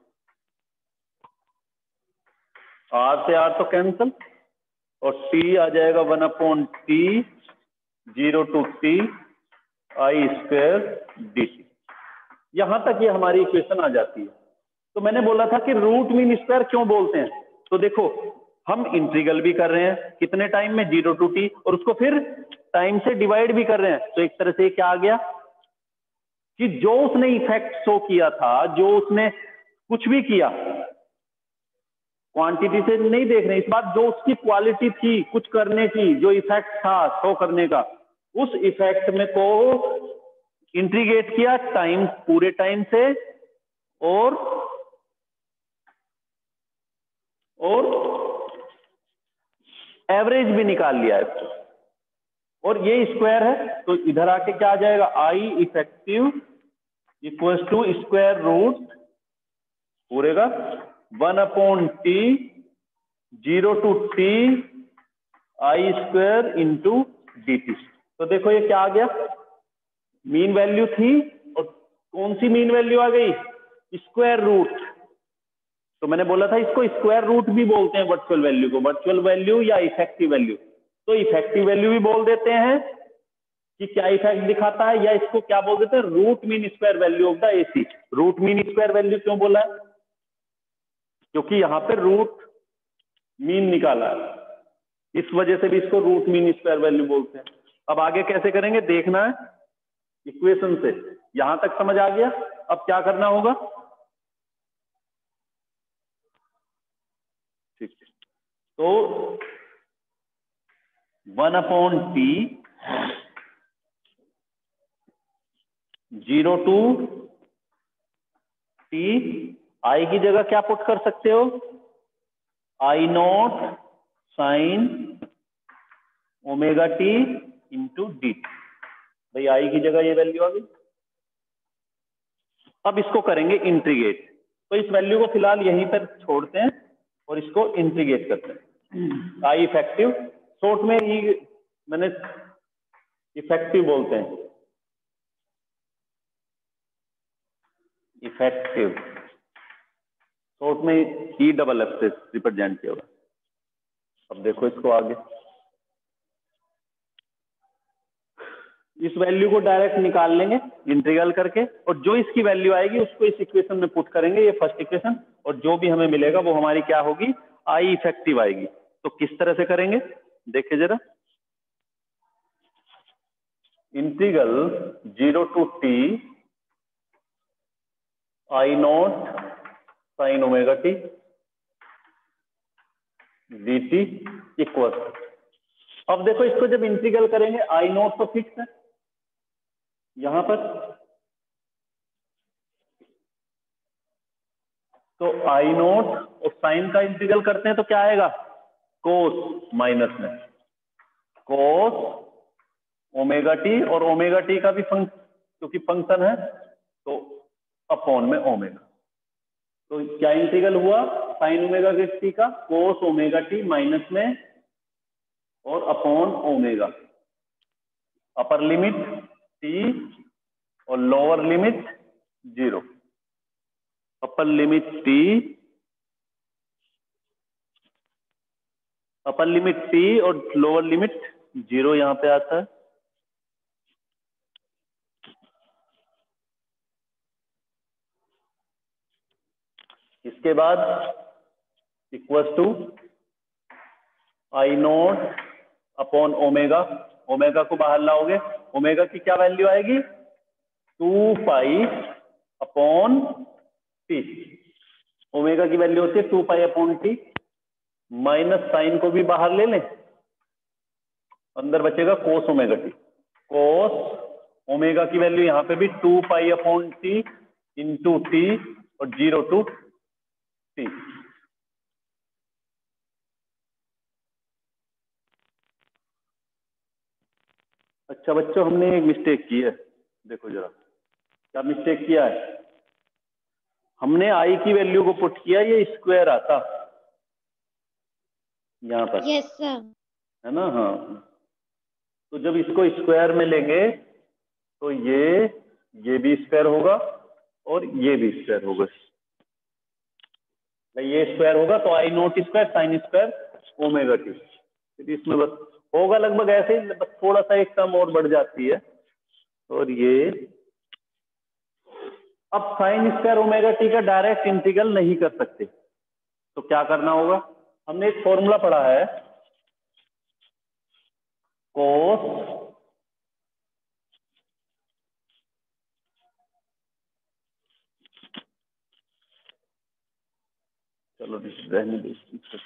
R से आर तो कैंसल, और टी आ जाएगा one upon T zero to T I square D T. यहां तक ये हमारी इक्वेशन आ जाती है। तो मैंने बोला था कि रूट मीन स्क्वायर क्यों बोलते हैं, तो देखो हम इंटीग्रल भी कर रहे हैं कितने टाइम में, जीरो टू टी, और उसको फिर टाइम से डिवाइड भी कर रहे हैं। तो एक तरह से क्या आ गया कि जो उसने इफेक्ट शो किया था, जो उसने कुछ भी किया, क्वांटिटी से नहीं देख रहे इस बात, जो उसकी क्वालिटी थी कुछ करने की, जो इफेक्ट था शो करने का, उस इफेक्ट में को इंटीग्रेट किया टाइम, पूरे टाइम से, और और एवरेज भी निकाल लिया है, और ये स्क्वायर है। तो इधर आके क्या आ जाएगा, I effective equal to square root पूरे का one upon T zero to T I square into D T. तो देखो ये क्या आ गया, मीन वैल्यू थी, और कौन सी मीन वैल्यू आ गई, स्क्वायर रूट। तो मैंने बोला था इसको स्क्वायर रूट भी बोलते हैं वर्चुअल वैल्यू को, वर्चुअल वैल्यू या इफेक्टिव वैल्यू। तो इफेक्टिव वैल्यू भी बोल देते हैं कि क्या इफेक्ट दिखाता है, या इसको क्या बोल देते हैं, root mean square value of the AC. Root mean square value क्यों बोला है, क्योंकि यहां पे रूट मीन निकाला है, इस वजह से भी इसको रूट मीन स्क्वायर वैल्यू बोलते हैं। अब आगे कैसे करेंगे देखना है इक्वेशन से। यहां तक समझ आ गया, अब क्या करना होगा, ठीक है। तो one upon T zero to T, I की जगह क्या पुट कर सकते हो, I naught sine omega T into D T. भाई आई की जगह ये वैल्यू आ गई। अब इसको करेंगे इंटीग्रेट। तो इस वैल्यू को फिलहाल यहीं पर छोड़ते हैं और इसको इंटीग्रेट करते हैं। आई इफेक्टिव, शॉर्ट में ही मैंने इफेक्टिव बोलते हैं, इफेक्टिव शॉर्ट में ई डबल एफ से रिप्रेजेंट किया होगा। अब देखो इसको आगे, इस वैल्यू को डायरेक्ट निकाल लेंगे इंटीग्रल करके, और जो इसकी वैल्यू आएगी उसको इस इक्वेशन में पुट करेंगे, ये फर्स्ट इक्वेशन, और जो भी हमें मिलेगा वो हमारी क्या होगी, आई इफेक्टिव आएगी। तो किस तरह से करेंगे देखिए जरा, integral zero to T I naught sine omega T D T equal. अब देखो इसको जब इंटीग्रल करेंगे, आई नॉट तो फिक्स है यहां पर, तो आई नॉट और साइन का इंटीग्रल करते हैं तो क्या आएगा, कोस माइनस में कोस ओमेगा टी, और ओमेगा टी का भी फंक्शन, क्योंकि फंक्शन है तो अपॉन में ओमेगा। तो क्या इंटीग्रल हुआ, साइन ओमेगा के टी का कोस ओमेगा टी माइनस में और upon omega, upper limit T और lower limit zero. Upper limit T, upper limit T और लोअर लिमिट जीरो यहां पे आता है। इसके बाद equal to I naught upon omega, omega को बाहर लाओगे, ओमेगा की क्या वैल्यू आएगी, two pi upon T, omega की वैल्यू होती है two pi upon T, minus sine को भी बाहर ले लें, अंदर बचेगा कोस ओमेगा टी, कोस ओमेगा की वैल्यू यहां पे भी two pi upon T into T और जीरो टू टी। अच्छा बच्चों, हमने एक मिस्टेक की है, देखो जरा क्या मिस्टेक किया है, हमने आई की वैल्यू को पुट किया, ये स्क्वायर आता यहाँ पर, यस सर, है ना। हाँ, तो जब इसको स्क्वायर में लेंगे तो ये ये भी स्क्वायर होगा और ये भी स्क्वायर होगा, ये स्क्वायर होगा तो I naught square sine square omega T, इसमें बस होगा लगभग ऐसे ही, बस थोड़ा सा एक टर्म और बढ़ जाती है। और ये अब साइन स्क्वायर ओमेगा टी का डायरेक्ट इंटीग्रल नहीं कर सकते, तो क्या करना होगा, हमने एक फॉर्मूला पढ़ा है, कोस चलो रहने दो,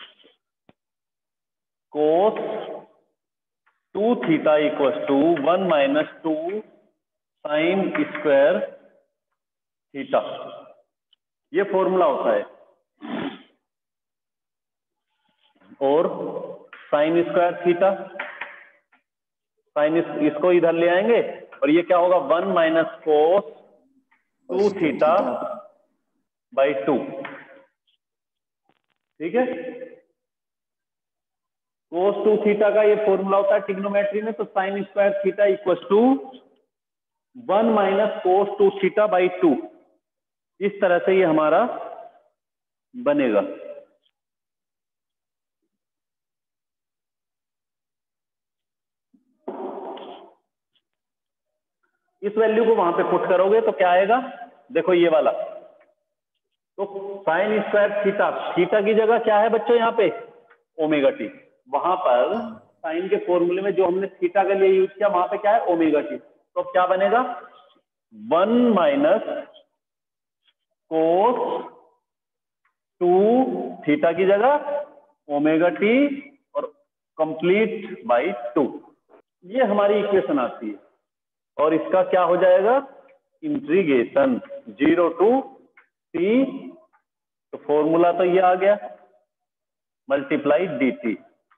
cos two theta equal to one minus two sine square theta, ये फॉर्मूला होता है। और साइन स्क्वायर थीटा, साइन इस, इसको इधर ले आएंगे और ये क्या होगा, one minus cos two theta by two, ठीक है। कोस टू थीटा का ये फॉर्मूला होता है ट्रिग्नोमेट्री में, तो sine square theta equal to one minus cos two theta by two, इस तरह से ये हमारा बनेगा। इस वैल्यू को वहां पे पुट करोगे तो क्या आएगा, देखो ये वाला, तो साइन स्क्वायर थीटा, थीटा की जगह क्या है बच्चों यहाँ पे, ओमेगा टी, वहां पर साइन के फॉर्मूले में जो हमने थीटा के लिए यूज किया वहां पे क्या है, ओमेगा टी, तो क्या बनेगा, one minus cos two theta की जगह ओमेगा टी और कंप्लीट बाई टू, ये हमारी इक्वेशन आती है। और इसका क्या हो जाएगा, इंटीग्रेशन जीरो टू टी, तो फॉर्मूला तो ये आ गया, मल्टीप्लाई डी टी,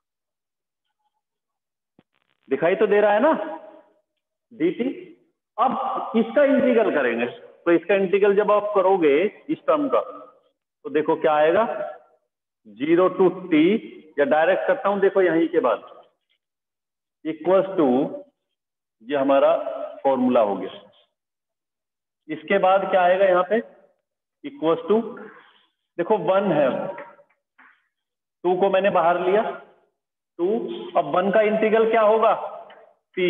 दिखाई तो दे रहा है ना, डी टी। अब इसका इंटीग्रल करेंगे, तो इसका इंटीग्रल जब आप करोगे इस टर्म का, तो देखो क्या आएगा, जीरो टू टी, या डायरेक्ट करता हूं देखो यहीं के बाद, इक्वल्स टू, ये हमारा फॉर्मूला हो गया। इसके बाद क्या आएगा यहाँ पे, इक्वल्स टू, देखो वन है, टू को मैंने बाहर लिया, टू, अब वन का इंटीग्रल क्या होगा, टी,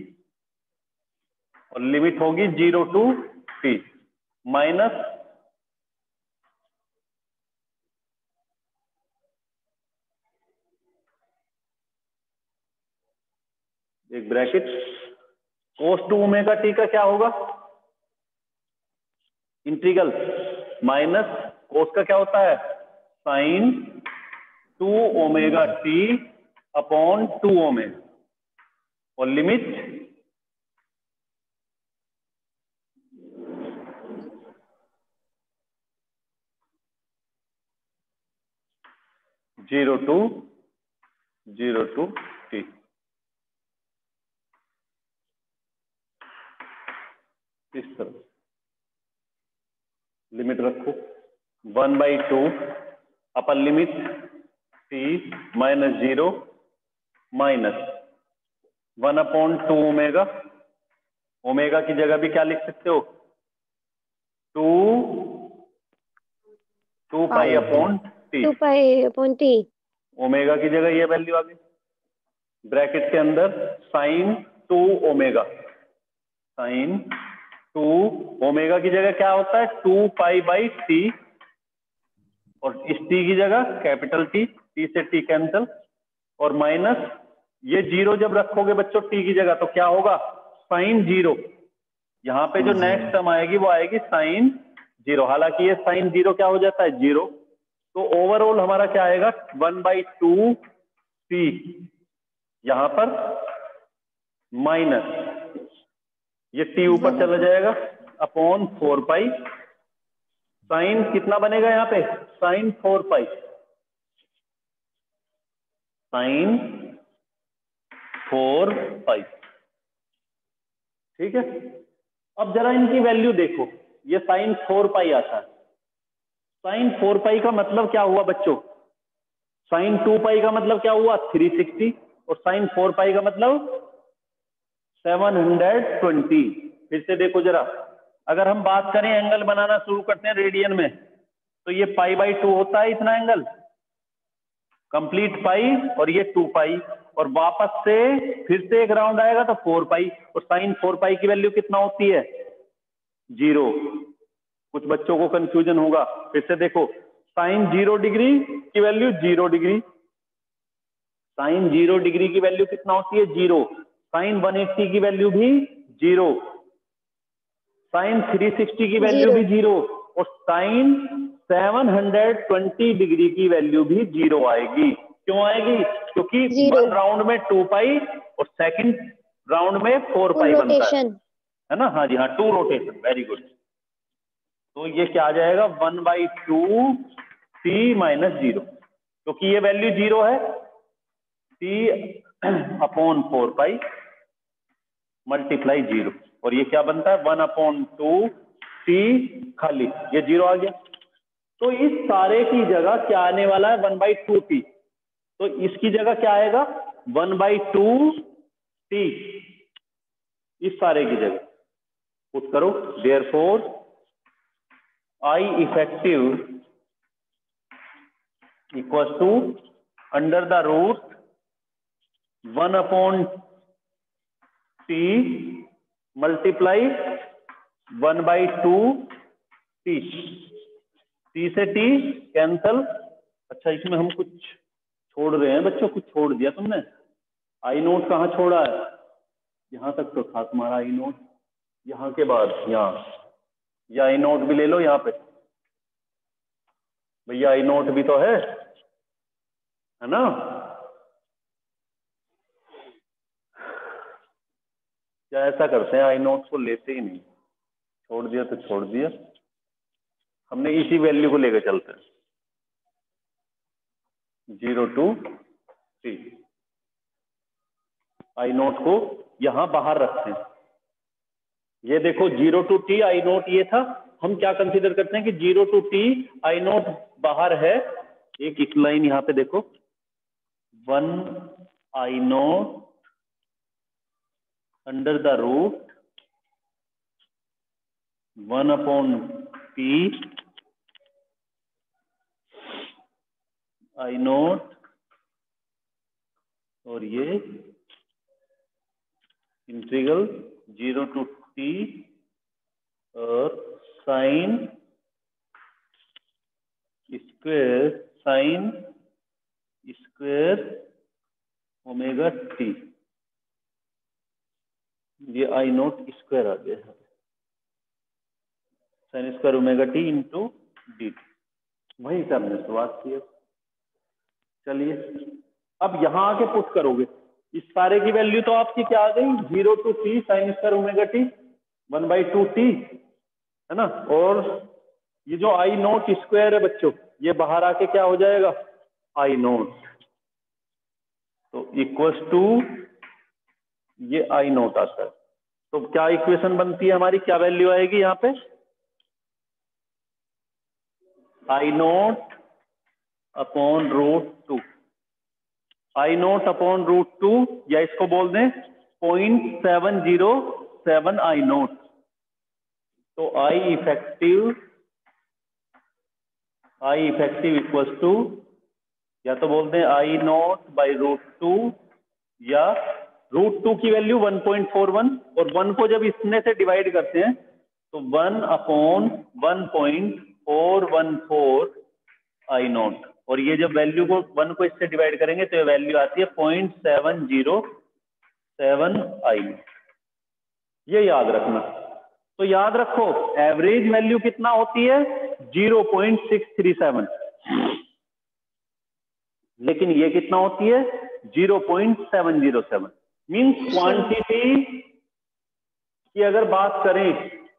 और लिमिट होगी जीरो टू टी, माइनस एक bracket, cos two omega T का क्या होगा, इंटीग्रल, माइनस कोस का क्या होता है, sine two omega T upon two omega, और limit zero to zero to T. इस तरह लिमिट रखो, one by two upper limit T minus zero minus one upon two omega, omega की जगह भी क्या लिख सकते हो, two two pi upon T, two pi upon T. Omega की जगह ये वैल्यू आ गई ब्रैकेट के अंदर, sine two omega, sine two omega की जगह क्या होता है टू पाई बाई टी, और इस टी की जगह कैपिटल टी, टी से टी कैंसल, और माइनस ये जीरो जब रखोगे बच्चों टी की जगह तो क्या होगा साइन जीरो, यहाँ पे जो नेक्स्ट टर्म आएगी वो आएगी साइन जीरो, हालांकि ये साइन जीरो क्या हो जाता है जीरो, तो ओवरऑल हमारा क्या आएगा वन बाई टू टी, यहां पर माइनस ये टी ऊपर चला जाएगा अपॉन फोर पाई, साइन कितना बनेगा यहाँ पे sine four pi, sine four pi, ठीक है। अब जरा इनकी वैल्यू देखो, ये साइन फोर पाई आता है, साइन फोर पाई का मतलब क्या हुआ बच्चों, साइन टू पाई का मतलब क्या हुआ थ्री सिक्सटी, और साइन फोर पाई का मतलब सेवन हंड्रेड ट्वेंटी। फिर से देखो जरा, अगर हम बात करें एंगल बनाना शुरू करते हैं रेडियन में, तो ये पाई बाई टू होता है इतना एंगल, कंप्लीट पाई, और ये टू पाई, और वापस से फिर से एक राउंड आएगा तो फोर पाई, और साइन फोर पाई की वैल्यू कितना होती है जीरो। कुछ बच्चों को कंफ्यूजन होगा, फिर से देखो, साइन जीरो डिग्री की value zero degree, sine zero degree की वैल्यू कितना होती है जीरो, साइन वन एट्टी की वैल्यू भी जीरो, साइन थ्री सिक्सटी की वैल्यू भी जीरो, और sine seven hundred twenty degree की वैल्यू भी जीरो आएगी। क्यों आएगी? क्योंकि वन राउंड में टू पाई और सेकंड राउंड में फोर पाई बनता है, है ना। हाँ जी हाँ, टू रोटेशन, वेरी गुड। तो ये क्या आ जाएगा one by two T minus zero, क्योंकि ये वैल्यू जीरो है, T upon four pi multiply zero, और ये क्या बनता है वन अपॉन टू टी खाली, ये जीरो आ गया। तो इस सारे की जगह क्या आने वाला है वन बाई टू टी, तो इसकी जगह क्या आएगा वन बाई टू टी, इस सारे की जगह पुट करो, therefore I effective equal to under the root one upon T multiply one by two T, T से टी कैंसल। अच्छा इसमें हम कुछ छोड़ रहे हैं बच्चों, कुछ छोड़ दिया तुमने, आई नोट कहाँ छोड़ा है, यहां तक तो था तुम्हारा आई नोट, यहाँ के बाद यहाँ, या आई नोट भी ले लो यहाँ पे भैया, आई नोट भी तो है है ना। क्या ऐसा करते हैं आई नोट को लेते ही नहीं, छोड़ दिया तो छोड़ दिया, हमने इसी वैल्यू को लेकर चलते हैं zero to three, I naught को यहां बाहर रखते हैं। ये देखो zero to T I naught ये था, हम क्या कंसीडर करते हैं कि zero to T I naught बाहर है, एक इस लाइन यहां पे देखो, one I naught under the root one upon T I naught, और ये इंटीग्रल जीरो टू टी और sine square sine square omega T, ये आई नोट स्क्वायर आ गया है, sine square omega T into D, वही से हमने शुरुआत की है। चलिए अब यहां आके पुट करोगे, इस सारे की वैल्यू तो आपकी क्या आ गई zero to T sine square omega T one by two T, है ना, और ये जो आई नोट स्क्वायर है बच्चों, ये बाहर आके क्या हो जाएगा आई नोट, तो इक्वल्स टू ये आई नोट आता है। तो क्या इक्वेशन बनती है हमारी, क्या वैल्यू आएगी यहाँ पे I naught upon root two, I naught upon root two, या इसको बोल दें point seven zero seven I naught, तो I effective I effective equal to, या तो बोलते हैं I naught by root two, या रूट टू की value one point four one, और वन को जब इसमें से डिवाइड करते हैं तो one upon one point four one four I naught, और ये जब वैल्यू को वन को इससे डिवाइड करेंगे तो ये वैल्यू आती है point seven zero seven I naught. ये याद रखना। तो याद रखो एवरेज वैल्यू कितना होती है, zero point six three seven, लेकिन ये कितना होती है, zero point seven zero seven. Means quantity की अगर बात करें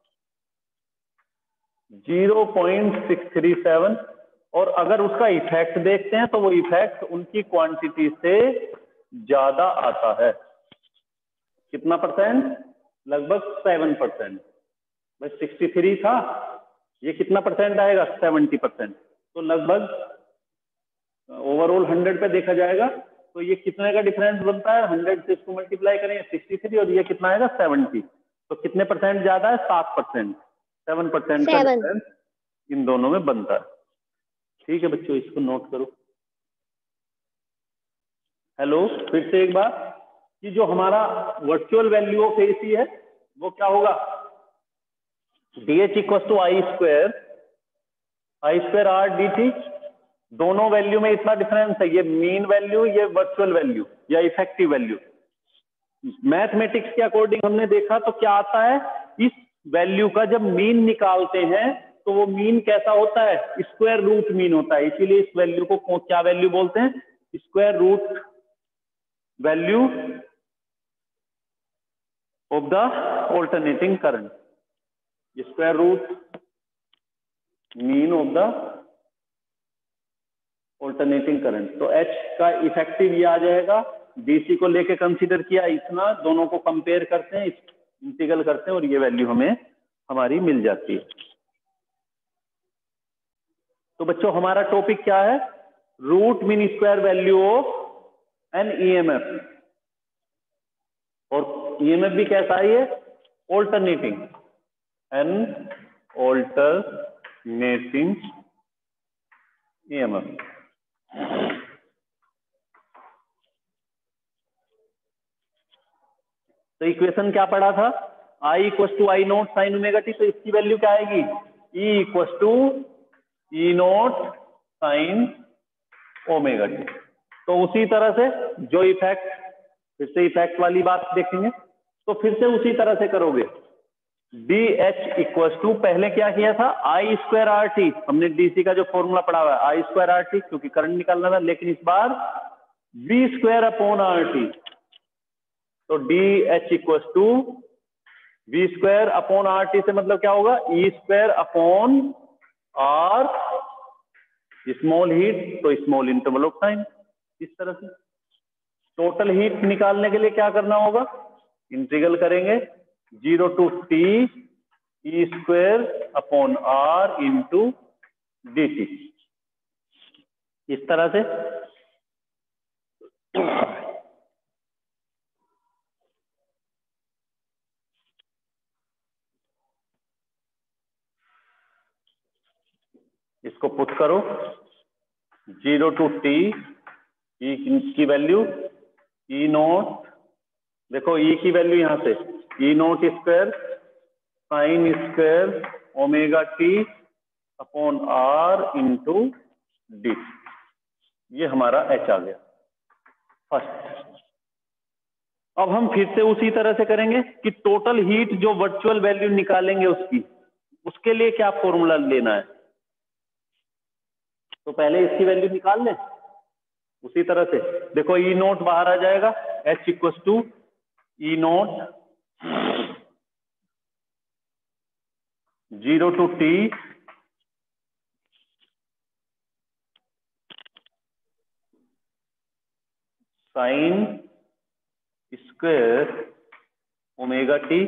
zero point six three seven, और अगर उसका इफेक्ट देखते हैं तो वो इफेक्ट उनकी क्वांटिटी से ज्यादा आता है। कितना परसेंट, लगभग सेवन परसेंट। भाई सिक्सटी थ्री था, ये कितना परसेंट आएगा, सेवेंटी परसेंट। तो लगभग ओवरऑल हंड्रेड पे देखा जाएगा तो ये कितने का डिफरेंस बनता है, हंड्रेड से इसको मल्टीप्लाई करेंगे सिक्सटी थ्री, और ये कितना आएगा सेवेंटी। तो कितने परसेंट ज्यादा है, सात परसेंट, सेवन परसेंट का डिफरेंस इन दोनों में बनता है। ठीक है बच्चों, इसको नोट करो। हेलो, फिर से एक बार, कि जो हमारा वर्चुअल वैल्यू ऑफ एसी है वो क्या होगा, D H equal to I square I square R D T. दोनों वैल्यू में इतना डिफरेंस है, ये मीन वैल्यू, ये वर्चुअल वैल्यू या इफेक्टिव वैल्यू। मैथमेटिक्स के अकॉर्डिंग हमने देखा तो क्या आता है, इस वैल्यू का जब मीन निकालते हैं तो वो मीन कैसा होता है, स्क्वायर रूट मीन होता है। इसीलिए इस वैल्यू को क्या वैल्यू बोलते हैं, square root value of the alternating current, square root mean of the alternating current. तो H का इफेक्टिव ये आ जाएगा, डीसी को लेके कंसीडर किया इतना, दोनों को कंपेयर करते हैं, इंटीग्रल करते हैं, और ये वैल्यू हमें हमारी मिल जाती है। तो बच्चों हमारा टॉपिक क्या है, root mean square value of an EMF. और ईएमएफ भी कैसा है, ये ऑल्टरनेटिंग, एन ऑल्टरनेटिंग ईएमएफ। तो इक्वेशन क्या पढ़ा था, I equal to I note sine omega T. तो इसकी वैल्यू क्या आएगी, E equal to E note sine omega T. तो उसी तरह से जो इफेक्ट, फिर से इफेक्ट वाली बात देखेंगे, तो फिर से उसी तरह से करोगे। डी एच इक्वल टू, पहले क्या किया था, आई स्क्वायर आर टी, हमने डीसी का जो फॉर्मूला पढ़ा हुआ है आई स्क्वायर आर टी, क्योंकि करंट निकालना था, लेकिन इस बार B square upon R T. तो D H equal to V square upon R T से मतलब क्या होगा, E square upon R, small heat तो स्मॉल इंटरवल ऑफ टाइम। इस तरह से टोटल हीट निकालने के लिए क्या करना होगा, इंटीग्रल करेंगे zero to T E square upon R into D T, इस तरह से। इसको पुट करो, जीरो टू टी ई की वैल्यू ई नोट, देखो ई की वैल्यू यहां से E naught square sine square omega T upon R into D, ये हमारा एच आ गया फर्स्ट। अब हम फिर से उसी तरह से करेंगे कि टोटल हीट जो वर्चुअल वैल्यू निकालेंगे उसकी, उसके लिए क्या फॉर्मूला लेना है। तो पहले इसकी वैल्यू निकाल लें, उसी तरह से देखो ई नोट बाहर आ जाएगा, H equal to E naught zero to T sine square omega T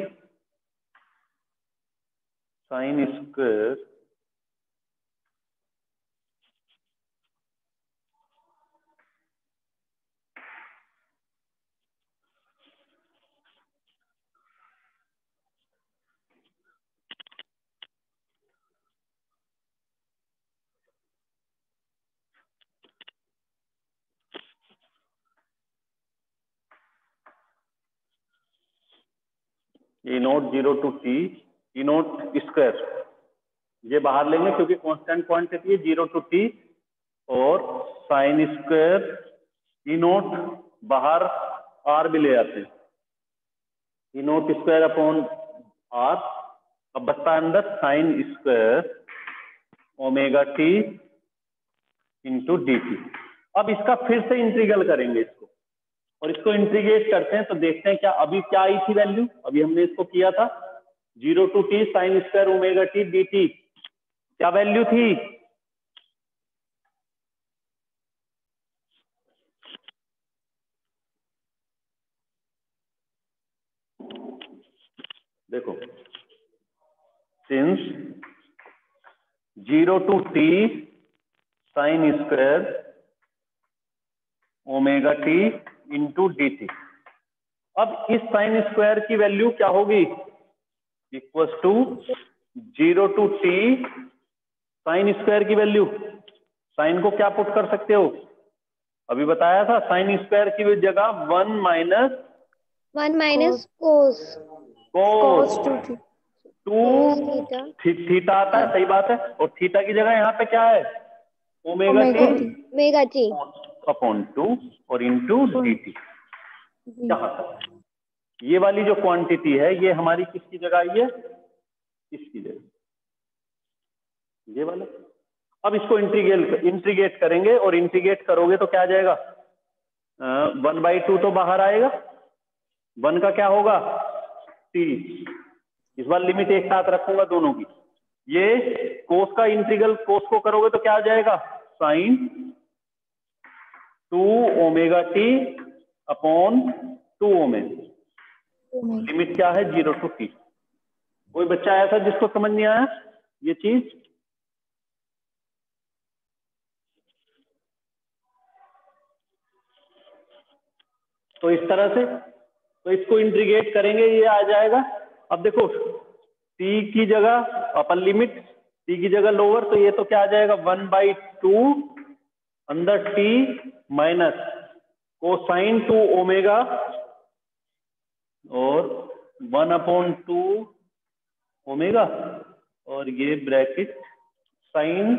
sine square E naught zero to T E naught square, ये बाहर लेंगे क्योंकि कांस्टेंट क्वांटिटी है जीरो टू टी, और साइन स्क्वायर ई नोट बाहर आर भी ले आते हैं, E naught square upon R. अब बचता है अंदर sine square omega T into D T. अब इसका फिर से इंटीग्रल करेंगे इसको, और इसको इंटीग्रेट करते हैं तो देखते हैं क्या अभी क्या आई थी वैल्यू, अभी हमने इसको किया था zero to T sine square omega T D T, क्या वैल्यू थी? देखो, since zero to T sine square omega T into D T, अब इस साइन स्क्वायर की वैल्यू क्या होगी? Equal to zero to T sine square की वैल्यू, साइन को क्या पुट कर सकते हो? अभी बताया था साइन स्क्वायर की जगह one minus one minus cos cos two theta theta आता है, सही बात है। और थीटा की जगह यहाँ पे क्या है? Omega T omega T upon two और इंटू डी टी। यहाँ तक ये वाली जो क्वांटिटी है ये हमारी किसकी जगह आई है? इसकी जगह, ये वाला। अब इसको इंटीग्रेट इंटीग्रेट करेंगे, और इंटीग्रेट करोगे तो क्या आ जाएगा? वन बाई टू तो बाहर आएगा, वन का क्या होगा? टी। इस बार लिमिट एक साथ रखूंगा दोनों की। ये कोस का इंटीग्रल, कोस को करोगे तो क्या आ जाएगा? Sine two omega T upon two omega, limit क्या है? Zero to T. कोई बच्चा आया था जिसको समझ नहीं आया ये चीज? तो इस तरह से, तो इसको इंटीग्रेट करेंगे, ये आ जाएगा। अब देखो t की जगह अपर लिमिट, t की जगह लोअर, तो ये तो क्या आ जाएगा? वन बाई टू अंदर t minus cosine two omega और वन अपॉन टू ओमेगा, और ये bracket sine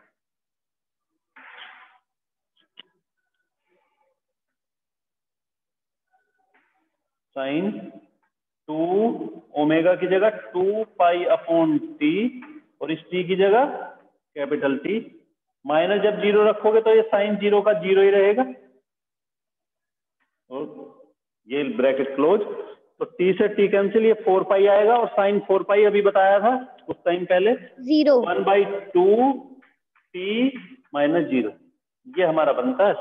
sine two omega की जगह टू पाई अपॉन टी, और इस टी की जगह कैपिटल टी, माइनस जब जीरो रखोगे तो ये साइन जीरो का जीरो ही रहेगा, और ये ब्रैकेट क्लोज। तो टी से टी कैंसिल, ये फोर पाई आएगा, और साइन फोर पाई अभी बताया था कुछ टाइम पहले, zero one by two T minus zero, ये हमारा बनता है।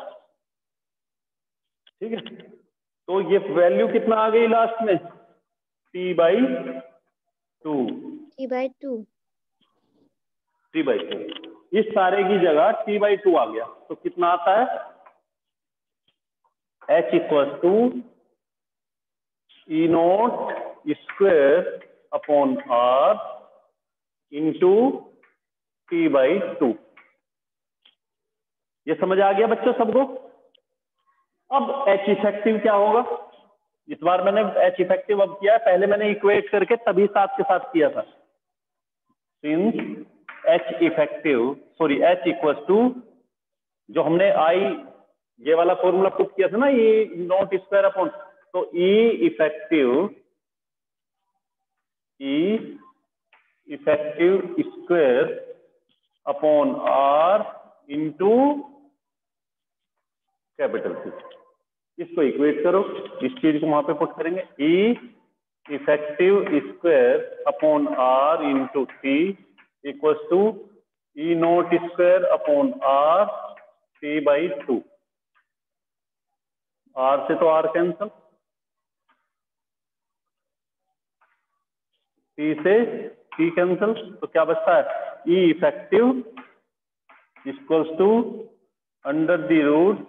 ठीक है, तो ये वैल्यू कितना आ गई लास्ट में? T by two, T by two T by two, इस सारे की जगह टी बाई टू आ गया, तो कितना आता है? H equal to E naught square upon R into T by two. ये समझ आ गया बच्चों सबको? अब एच इफेक्टिव क्या होगा? इस बार मैंने एच इफेक्टिव अब किया है, पहले मैंने इक्वेट करके तभी साथ के साथ किया था। Since H effective, sorry H equal to, जो हमने आई ये वाला फॉर्मूला पुट किया था ना, ये नॉट स्क्वायर अपॉन, तो E effective E effective square upon R into capital C. इसको इक्वेट करो, इस चीज को वहां पे पुट करेंगे, E effective square upon R into T equal to E naught square upon R T by two. R से तो आर कैंसल, टी से टी कैंसल, तो क्या बचता है? E effective equals to under the root,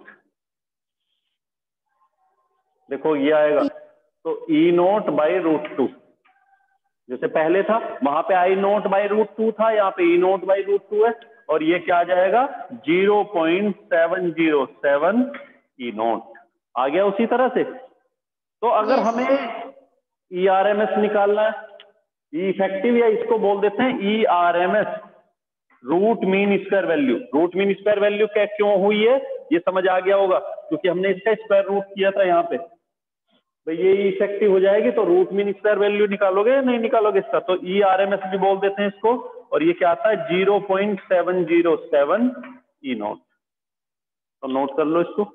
देखो ये आएगा, तो E naught by root two, जैसे पहले था वहां पे I naught by root two था, यहाँ पे E naught by root two है, और ये क्या आ जाएगा? Zero point seven zero seven E naught आ गया उसी तरह से। तो अगर Yes. हमें ई आर एम एस निकालना है, ई इफेक्टिव, या इसको बोल देते हैं E R M S, root mean square value. Root mean square value क्या क्यों हुई है ये समझ आ गया होगा, क्योंकि हमने इसका स्क्वायर रूट किया था यहाँ पे। भाई ये इफेक्टिव हो जाएगी तो रूट मीन स्क्वायर वैल्यू निकालोगे या नहीं निकालोगे इसका, तो ई आर एम एस भी बोल देते हैं इसको। और ये क्या आता है, zero point seven zero seven E naught. तो नोट कर लो इसको।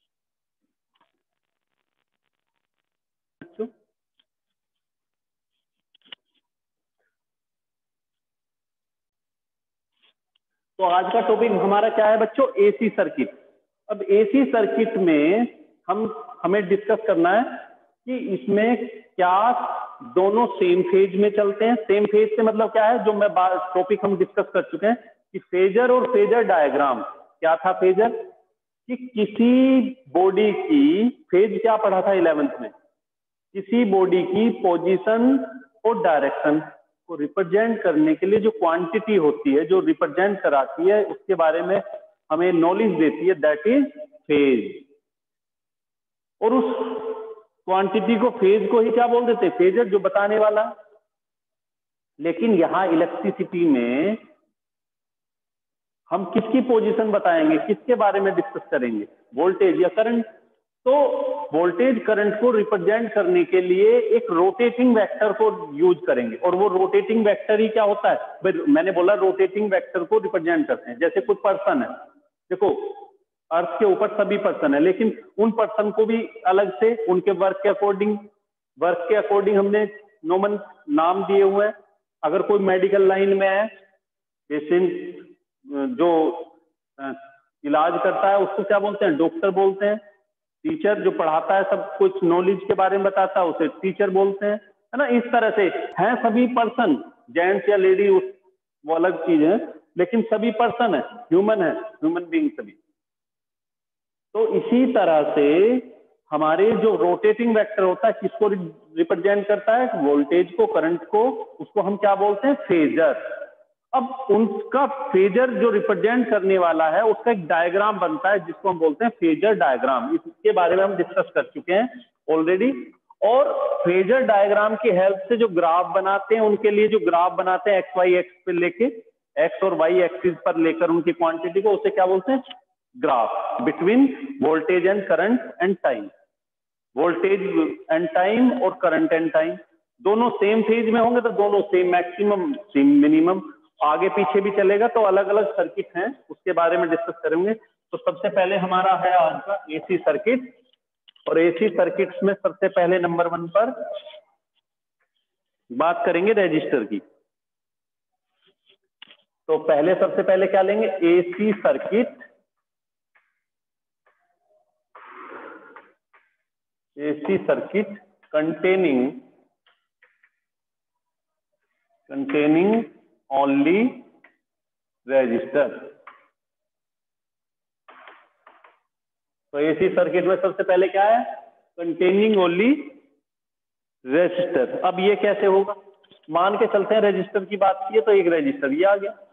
तो आज का टॉपिक हमारा क्या है बच्चों, एसी सर्किट। अब एसी सर्किट में हम हमें डिस्कस करना है कि इसमें क्या दोनों सेम फेज में चलते हैं। सेम फेज से मतलब क्या है, जो मैं टॉपिक हम डिस्कस कर चुके हैं कि फेजर और फेजर डायग्राम। क्या था फेजर, कि किसी बॉडी की, फेज क्या पढ़ा था इलेवेंथ में, किसी बॉडी की पोजीशन और डायरेक्शन को रिप्रेजेंट करने के लिए जो क्वांटिटी होती है, जो रिप्रेजेंट कराती है, उसके बारे में हमें नॉलेज देती है, दैट इज फेज। और उस क्वांटिटी को, फेज को ही क्या बोल देते हैं, फेजर, जो बताने वाला। लेकिन यहां इलेक्ट्रिसिटी में हम किसकी पोजीशन बताएंगे, किसके बारे में डिस्कस करेंगे, वोल्टेज या करंट। तो वोल्टेज करंट को रिप्रेजेंट करने के लिए एक रोटेटिंग वेक्टर को यूज करेंगे। और वो रोटेटिंग वेक्टर ही क्या होता है, भाई मैंने बोला रोटेटिंग वेक्टर को रिप्रेजेंट करते हैं। जैसे कुछ पर्सन है, देखो अर्थ के ऊपर सभी पर्सन है, लेकिन उन पर्सन को भी अलग से उनके वर्क के अकॉर्डिंग वर्क के अकॉर्डिंग हमने नॉमन नाम दिए हुए हैं। अगर कोई मेडिकल लाइन में है, पेशेंट जो इलाज करता है उसको क्या बोलते हैं, डॉक्टर बोलते हैं। टीचर जो पढ़ाता है, सब कुछ नॉलेज के बारे में बताता है, उसे टीचर बोलते हैं, है ना। इस तरह से हैं सभी पर्सन, जेंट्स या लेडी वो अलग चीज है, लेकिन सभी पर्सन है, ह्यूमन है, ह्यूमन बीइंग सभी। तो इसी तरह से हमारे जो रोटेटिंग वेक्टर होता है किसको रिप्रेजेंट करता है, वोल्टेज को, करंट को, उसको हम क्या बोलते हैं, फेजर। अब उनका फेजर जो रिप्रेजेंट करने वाला है उसका एक डायग्राम बनता है जिसको हम बोलते हैं फेजर डायग्राम। इसके बारे में हम डिस्कस कर चुके हैं ऑलरेडी। और फेजर डायग्राम की हेल्प से जो ग्राफ बनाते हैं, उनके लिए जो ग्राफ बनाते हैं एक्स वाई एक्स पे लेके, एक्स और वाई एक्सिस पर लेकर उनकी क्वांटिटी को, उसे क्या बोलते हैं, graph between voltage and current and time. Voltage and time और करंट एंड टाइम दोनों सेम फेज में होंगे तो दोनों सेम मैक्सिमम, सेम मिनिमम। आगे पीछे भी चलेगा तो अलग अलग सर्किट हैं, उसके बारे में डिस्कस करेंगे। तो सबसे पहले हमारा है आज का एसी सर्किट। और एसी सर्किट्स में सबसे पहले नंबर वन पर बात करेंगे रजिस्टर की। तो पहले सबसे पहले क्या लेंगे, AC circuit. AC circuit containing containing only resistor. तो एसी सर्किट में सबसे पहले क्या है, कंटेनिंग ओनली रजिस्टर। अब ये कैसे होगा, मान के चलते हैं रजिस्टर की बात की है तो एक रजिस्टर ये आ गया,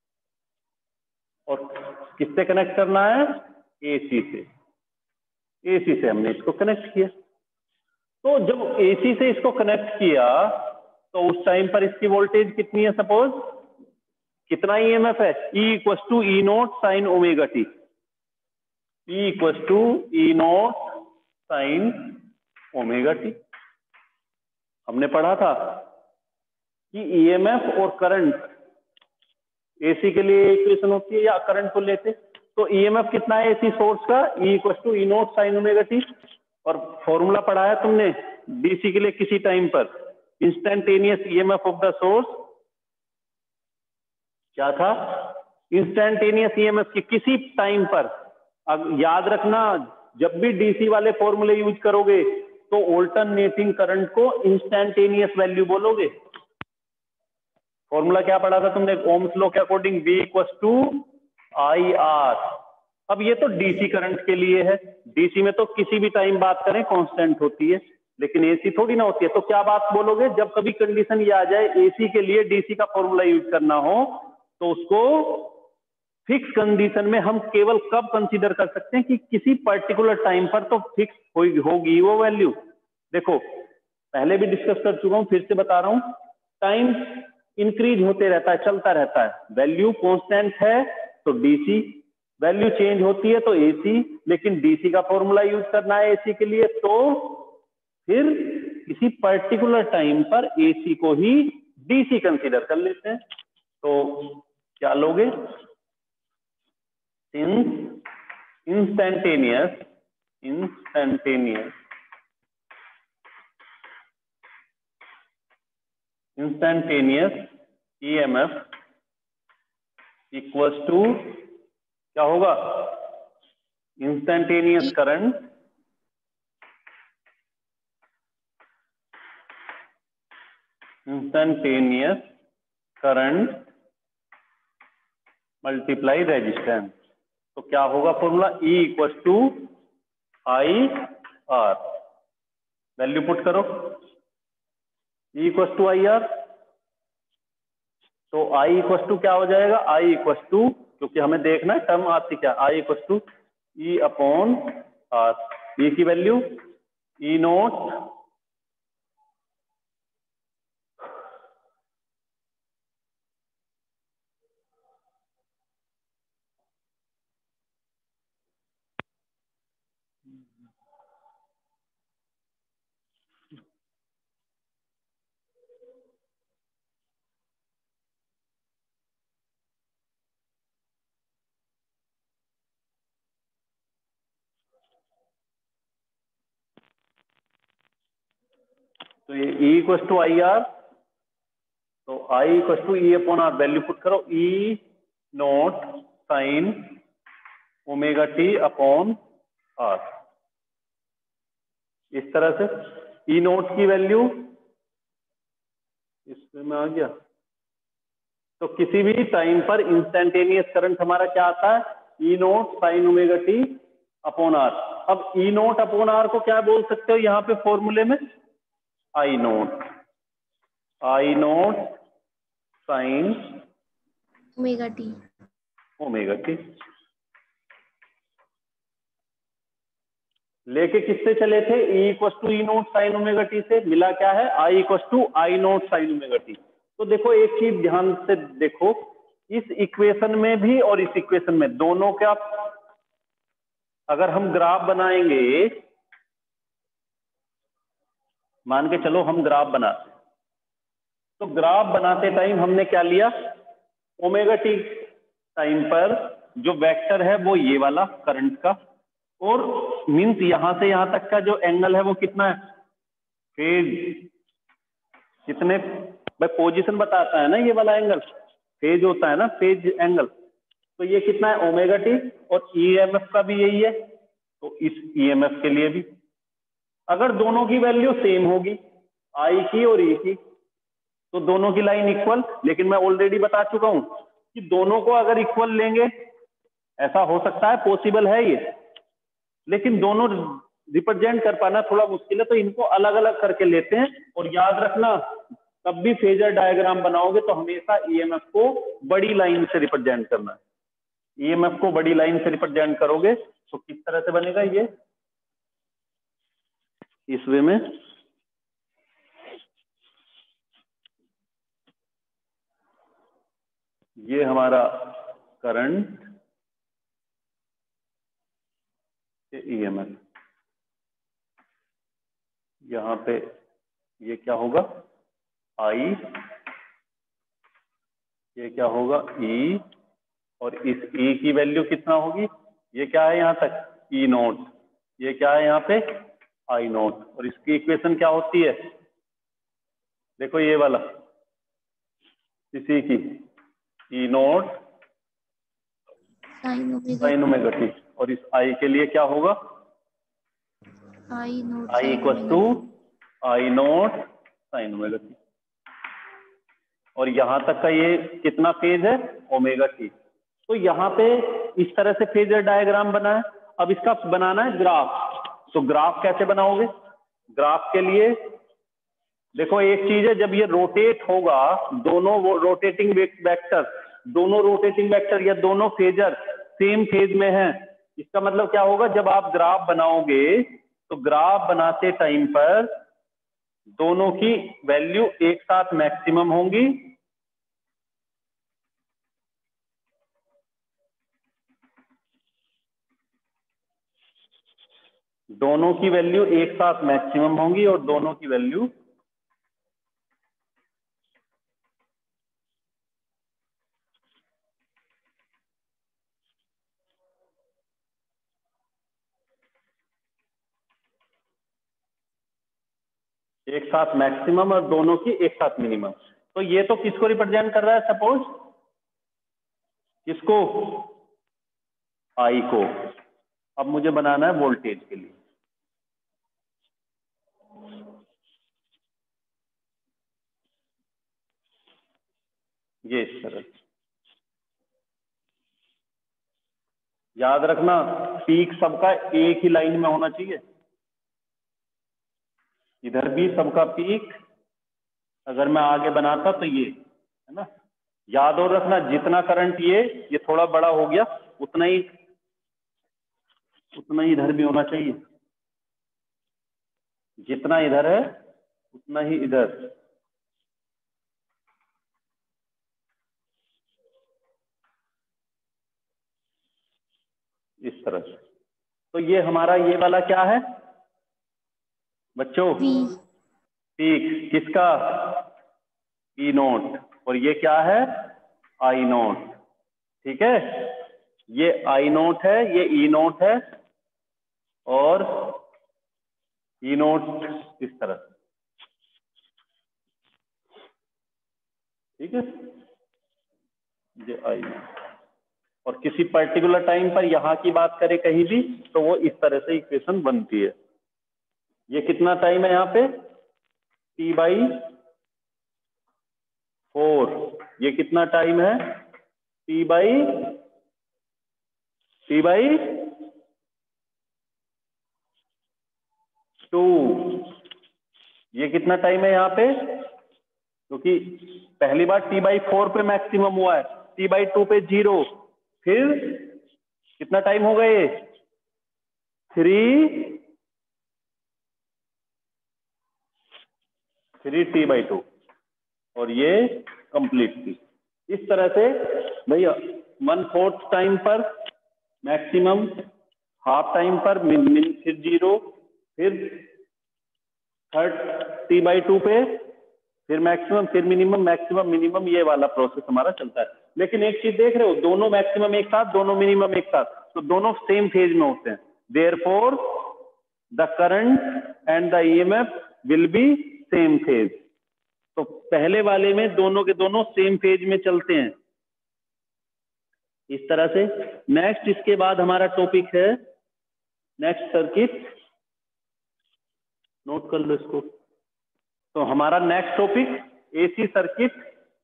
और किससे कनेक्ट करना है, एसी से। एसी से हमने इसको कनेक्ट किया। तो जब एसी से इसको कनेक्ट किया तो उस टाइम पर इसकी वोल्टेज कितनी है, सपोज कितना ईएमएफ है, E equal to E note sine omega T. E equal to E note sine omega T. हमने पढ़ा था कि ईएमएफ और करंट एसी के लिए इक्वेशन होती है, या करंट को लेते तो ईएमएफ कितना है एसी सोर्स का, E equal to E note sine omega T. और फॉर्मूला पढ़ा है तुमने डीसी के लिए, किसी टाइम पर instantaneous EMF of the source क्या था, इंस्टेंटेनियस ईएमएफ की किसी टाइम पर। अब याद रखना, जब भी डीसी वाले फॉर्मूले यूज करोगे तो ऑल्टरनेटिंग करंट को इंस्टेंटेनियस वैल्यू बोलोगे। फॉर्मूला क्या पढ़ा था तुमने, ओम्स लॉ के according V equal to I R. अब ये तो डीसी करंट के लिए है, डीसी में तो किसी भी टाइम बात करें कांस्टेंट होती है, लेकिन एसी थोड़ी ना होती है। तो क्या बात बोलोगे, जब कभी कंडीशन ये आ जाए एसी के लिए डीसी का फॉर्मूला यूज करना हो तो उसको फिक्स कंडीशन में हम केवल कब कंसीडर कर सकते हैं कि किसी पर्टिकुलर टाइम पर तो फिक्स होगी वो वैल्यू। देखो पहले भी डिस्कस कर चुका हूं, फिर से बता रहा हूं, टाइम इंक्रीज होते रहता है, चलता रहता है। वैल्यू कांस्टेंट है तो डीसी, वैल्यू चेंज होती है तो एसी, लेकिन डीसी का फॉर्मूला यूज करना है एसी के लिए, तो फिर किसी पर्टिकुलर टाइम पर एसी को ही डीसी कंसीडर कर लेते हैं। तो क्या लोगे, instantaneous instantaneous instantaneous EMF equals to क्या होगा, instantaneous current instantaneous current multiply resistance. तो क्या होगा formula, E equals to I R. Value put करो, E equals to I R, तो I इक्वल्स टू क्या हो जाएगा, I इक्वल्स टू, क्योंकि हमें देखना है टर्म आती क्या, I equals to E upon R. E की वैल्यू E नोट तो ये E equals to I R, तो I equals to E upon R, value put करो, E naught sine omega T upon R. इस तरह से E नोट की वैल्यू इसमें आ गया, तो किसी भी टाइम पर इंस्टैंटेनियस करंट हमारा क्या आता है, E naught sine omega T upon R. अब E नोट अपॉन आर को क्या बोल सकते हो यहाँ पे फॉर्मूले में, I note I note sine omega T omega T. लेके किससे चले थे, E equals to E note sine omega T से, मिला क्या है, I equals to I note sine omega T. तो देखो एक चीज ध्यान से देखो, इस इक्वेशन में भी और इस इक्वेशन में दोनों का, अगर हम ग्राफ बनाएंगे, मान के चलो हम ग्राफ बनाते, तो ग्राफ बनाते टाइम हमने क्या लिया, ओमेगा टी टाइम पर जो वेक्टर है वो ये वाला करंट का, और मींस यहां से यहां तक का जो एंगल है वो कितना है, फेज कितने, भाई पोजीशन बताता है ना ये वाला एंगल, फेज होता है ना, फेज एंगल। तो ये कितना है, ओमेगा टी, और ईएमएफ का भी यही है, तो इस ईएमएफ के लिए भी अगर दोनों की वैल्यू सेम होगी, आई की और ई की, तो दोनों की लाइन इक्वल। लेकिन मैं ऑलरेडी बता चुका हूं कि दोनों को अगर इक्वल लेंगे, ऐसा हो सकता है, पॉसिबल है ये, लेकिन दोनों रिप्रेजेंट कर पाना थोड़ा मुश्किल है, तो इनको अलग अलग करके लेते हैं। और याद रखना, तब भी फेजर डायग्राम बनाओगे तो हमेशा ईएमएफ को बड़ी लाइन से रिप्रेजेंट करना है। ईएमएफ को बड़ी लाइन से रिप्रेजेंट करोगे तो किस तरह से बनेगा ये, इस वे में, ये हमारा करंट ईएमएफ, यहां पे ये क्या होगा, आई, ये क्या होगा, ई, और इस ई की वैल्यू कितना होगी, ये क्या है यहां तक, ई नोट, ये क्या है यहाँ पे, आई नोट, और इसकी इक्वेशन क्या होती है, देखो ये वाला, इसी की, E note sine omega T, और इस आई के लिए क्या होगा, I note I equal to I note sine omega T, और यहां तक का ये कितना फेज है, ओमेगा टी। तो यहाँ पे इस तरह से फेजर डायग्राम बना है। अब इसका बनाना है ग्राफ, तो ग्राफ कैसे बनाओगे, ग्राफ के लिए देखो एक चीज है, जब ये रोटेट होगा, दोनों रोटेटिंग वेक्टर, दोनों रोटेटिंग वेक्टर या दोनों फेजर सेम फेज में हैं, इसका मतलब क्या होगा, जब आप ग्राफ बनाओगे तो ग्राफ बनाते टाइम पर दोनों की वैल्यू एक साथ मैक्सिमम होंगी, दोनों की वैल्यू एक साथ मैक्सिमम होंगी और दोनों की वैल्यू एक साथ मैक्सिमम और दोनों की एक साथ मिनिमम। तो ये तो किसको रिप्रेजेंट कर रहा है? सपोज किसको? आई को। अब मुझे बनाना है वोल्टेज के लिए। ये इस तरह याद रखना, पीक सबका एक ही लाइन में होना चाहिए। इधर भी सबका पीक अगर मैं आगे बनाता तो ये है ना, याद और रखना जितना करंट ये ये थोड़ा बड़ा हो गया उतना ही उतना ही इधर भी होना चाहिए, जितना इधर है उतना ही इधर। इस तरह से। तो ये हमारा ये वाला क्या है बच्चों? पीक किसका? E naught. और ये क्या है? I naught. ठीक है, ये आई नोट है, ये ई नोट है और ई नोट इस तरह से। ठीक है, ये आई नोट। और किसी पर्टिकुलर टाइम पर यहां की बात करें कहीं भी तो वो इस तरह से इक्वेशन बनती है। ये कितना टाइम है यहाँ पे? T by four. ये कितना टाइम है? T by T by two. ये कितना टाइम है यहाँ पे? क्योंकि पहली बार टी बाई फोर पे मैक्सिमम हुआ है, टी बाई टू पे जीरो, फिर कितना टाइम होगा ये? Three three T by two और ये कंप्लीट थी। इस तरह से भैया वन फोर्थ टाइम पर मैक्सिमम, हाफ टाइम पर मिन मिन फिर जीरो, फिर थर्ड टी बाई टू पे फिर मैक्सिमम, फिर मिनिमम, मैक्सिमम मिनिमम, ये वाला प्रोसेस हमारा चलता है। लेकिन एक चीज देख रहे हो, दोनों मैक्सिमम एक साथ, दोनों मिनिमम एक साथ, तो दोनों सेम फेज में होते हैं। Therefore the current and the EMF will be same phase. तो पहले वाले में दोनों के दोनों सेम फेज में चलते हैं इस तरह से। नेक्स्ट इसके बाद हमारा टॉपिक है नेक्स्ट सर्किट, नोट कर लो इसको। तो हमारा next topic AC circuit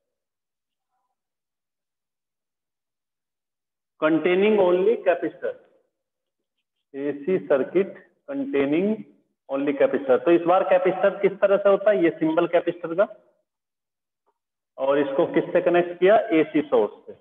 containing only capacitor. AC circuit containing only capacitor. तो इस बार कैपेसिटर किस तरह से होता है? ये सिंबल कैपेसिटर का, और इसको किससे कनेक्ट किया? एसी सोर्स से,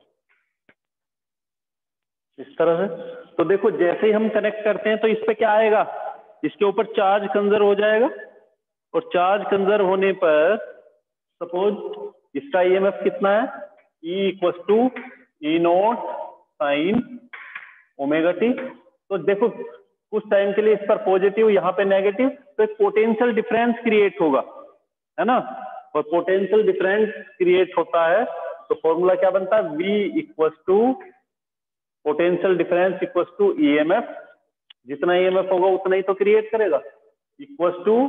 इस तरह से। तो देखो जैसे ही हम कनेक्ट करते हैं तो इस पे क्या आएगा? इसके ऊपर चार्ज कंजर्व हो जाएगा, और चार्ज कंजर्व होने पर सपोज इसका ईएमएफ कितना है? E equal to E note sine omega T. तो देखो कुछ टाइम के लिए इस पर पॉजिटिव, यहाँ पे नेगेटिव, तो एक पोटेंशियल डिफरेंस क्रिएट होगा, है ना। और पोटेंशियल डिफरेंस क्रिएट होता है तो फॉर्मूला क्या बनता है? V equal to potential difference equal to EMF, जितना ईएमएफ होगा उतना ही तो क्रिएट करेगा, equal to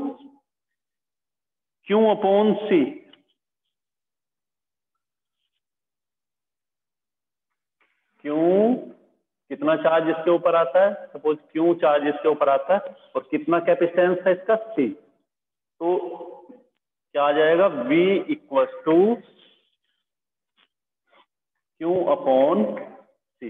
Q upon C. क्यों कितना चार्ज इसके ऊपर आता है? सपोज क्यों चार्ज इसके ऊपर आता है और कितना कैपेसिटेंस है इसका? सी। तो क्या आ जाएगा? V equal to Q upon C.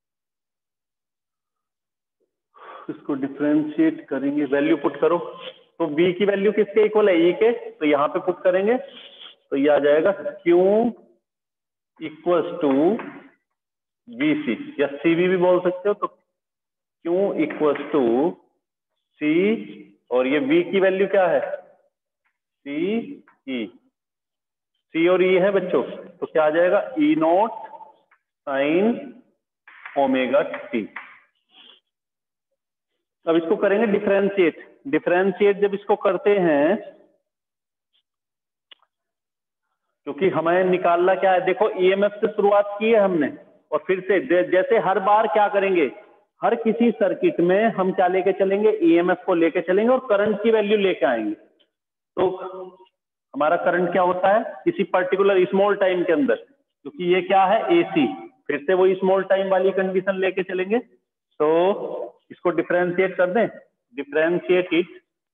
इसको डिफरेंशिएट करेंगे, वैल्यू पुट करो। तो V की वैल्यू किसके इक्वल है? E के। तो यहाँ पे पुट करेंगे तो ये आ जाएगा Q equal to V C, या सी वी भी बोल सकते हो। तो Q इक्वल टू सी, और ये V की वैल्यू क्या है? टी ई, सी और ई है बच्चों, तो क्या आ जाएगा E nought sine omega t. अब इसको करेंगे डिफरेंशिएट। डिफरेंशिएट जब इसको करते हैं, क्योंकि हमें निकालना क्या है, देखो ईएमएफ से शुरुआत की है हमने, और फिर से जैसे हर बार क्या करेंगे, हर किसी सर्किट में हम क्या लेके चलेंगे, ईएमएफ को लेके चलेंगे और करंट की वैल्यू लेके आएंगे। तो हमारा करंट क्या होता है किसी पर्टिकुलर स्मॉल टाइम के अंदर, क्योंकि ये क्या है एसी, फिर से वो स्मॉल टाइम वाली कंडीशन लेके चलेंगे। तो इसको डिफरेंशिएट कर दें, डिफरेंशिएट इट,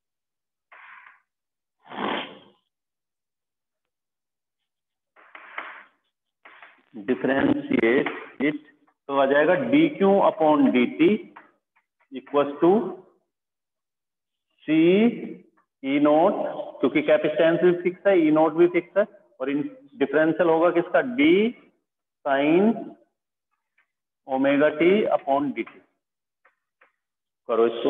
डिफरेंशिएट इट, तो आ जाएगा d Q upon d T equal to C E nought, क्योंकि कैपेसिटेंस भी फिक्स है, ई नोट भी फिक्स है, और इन डिफरेंशियल होगा किसका, d sine omega T upon d t. करो इसको,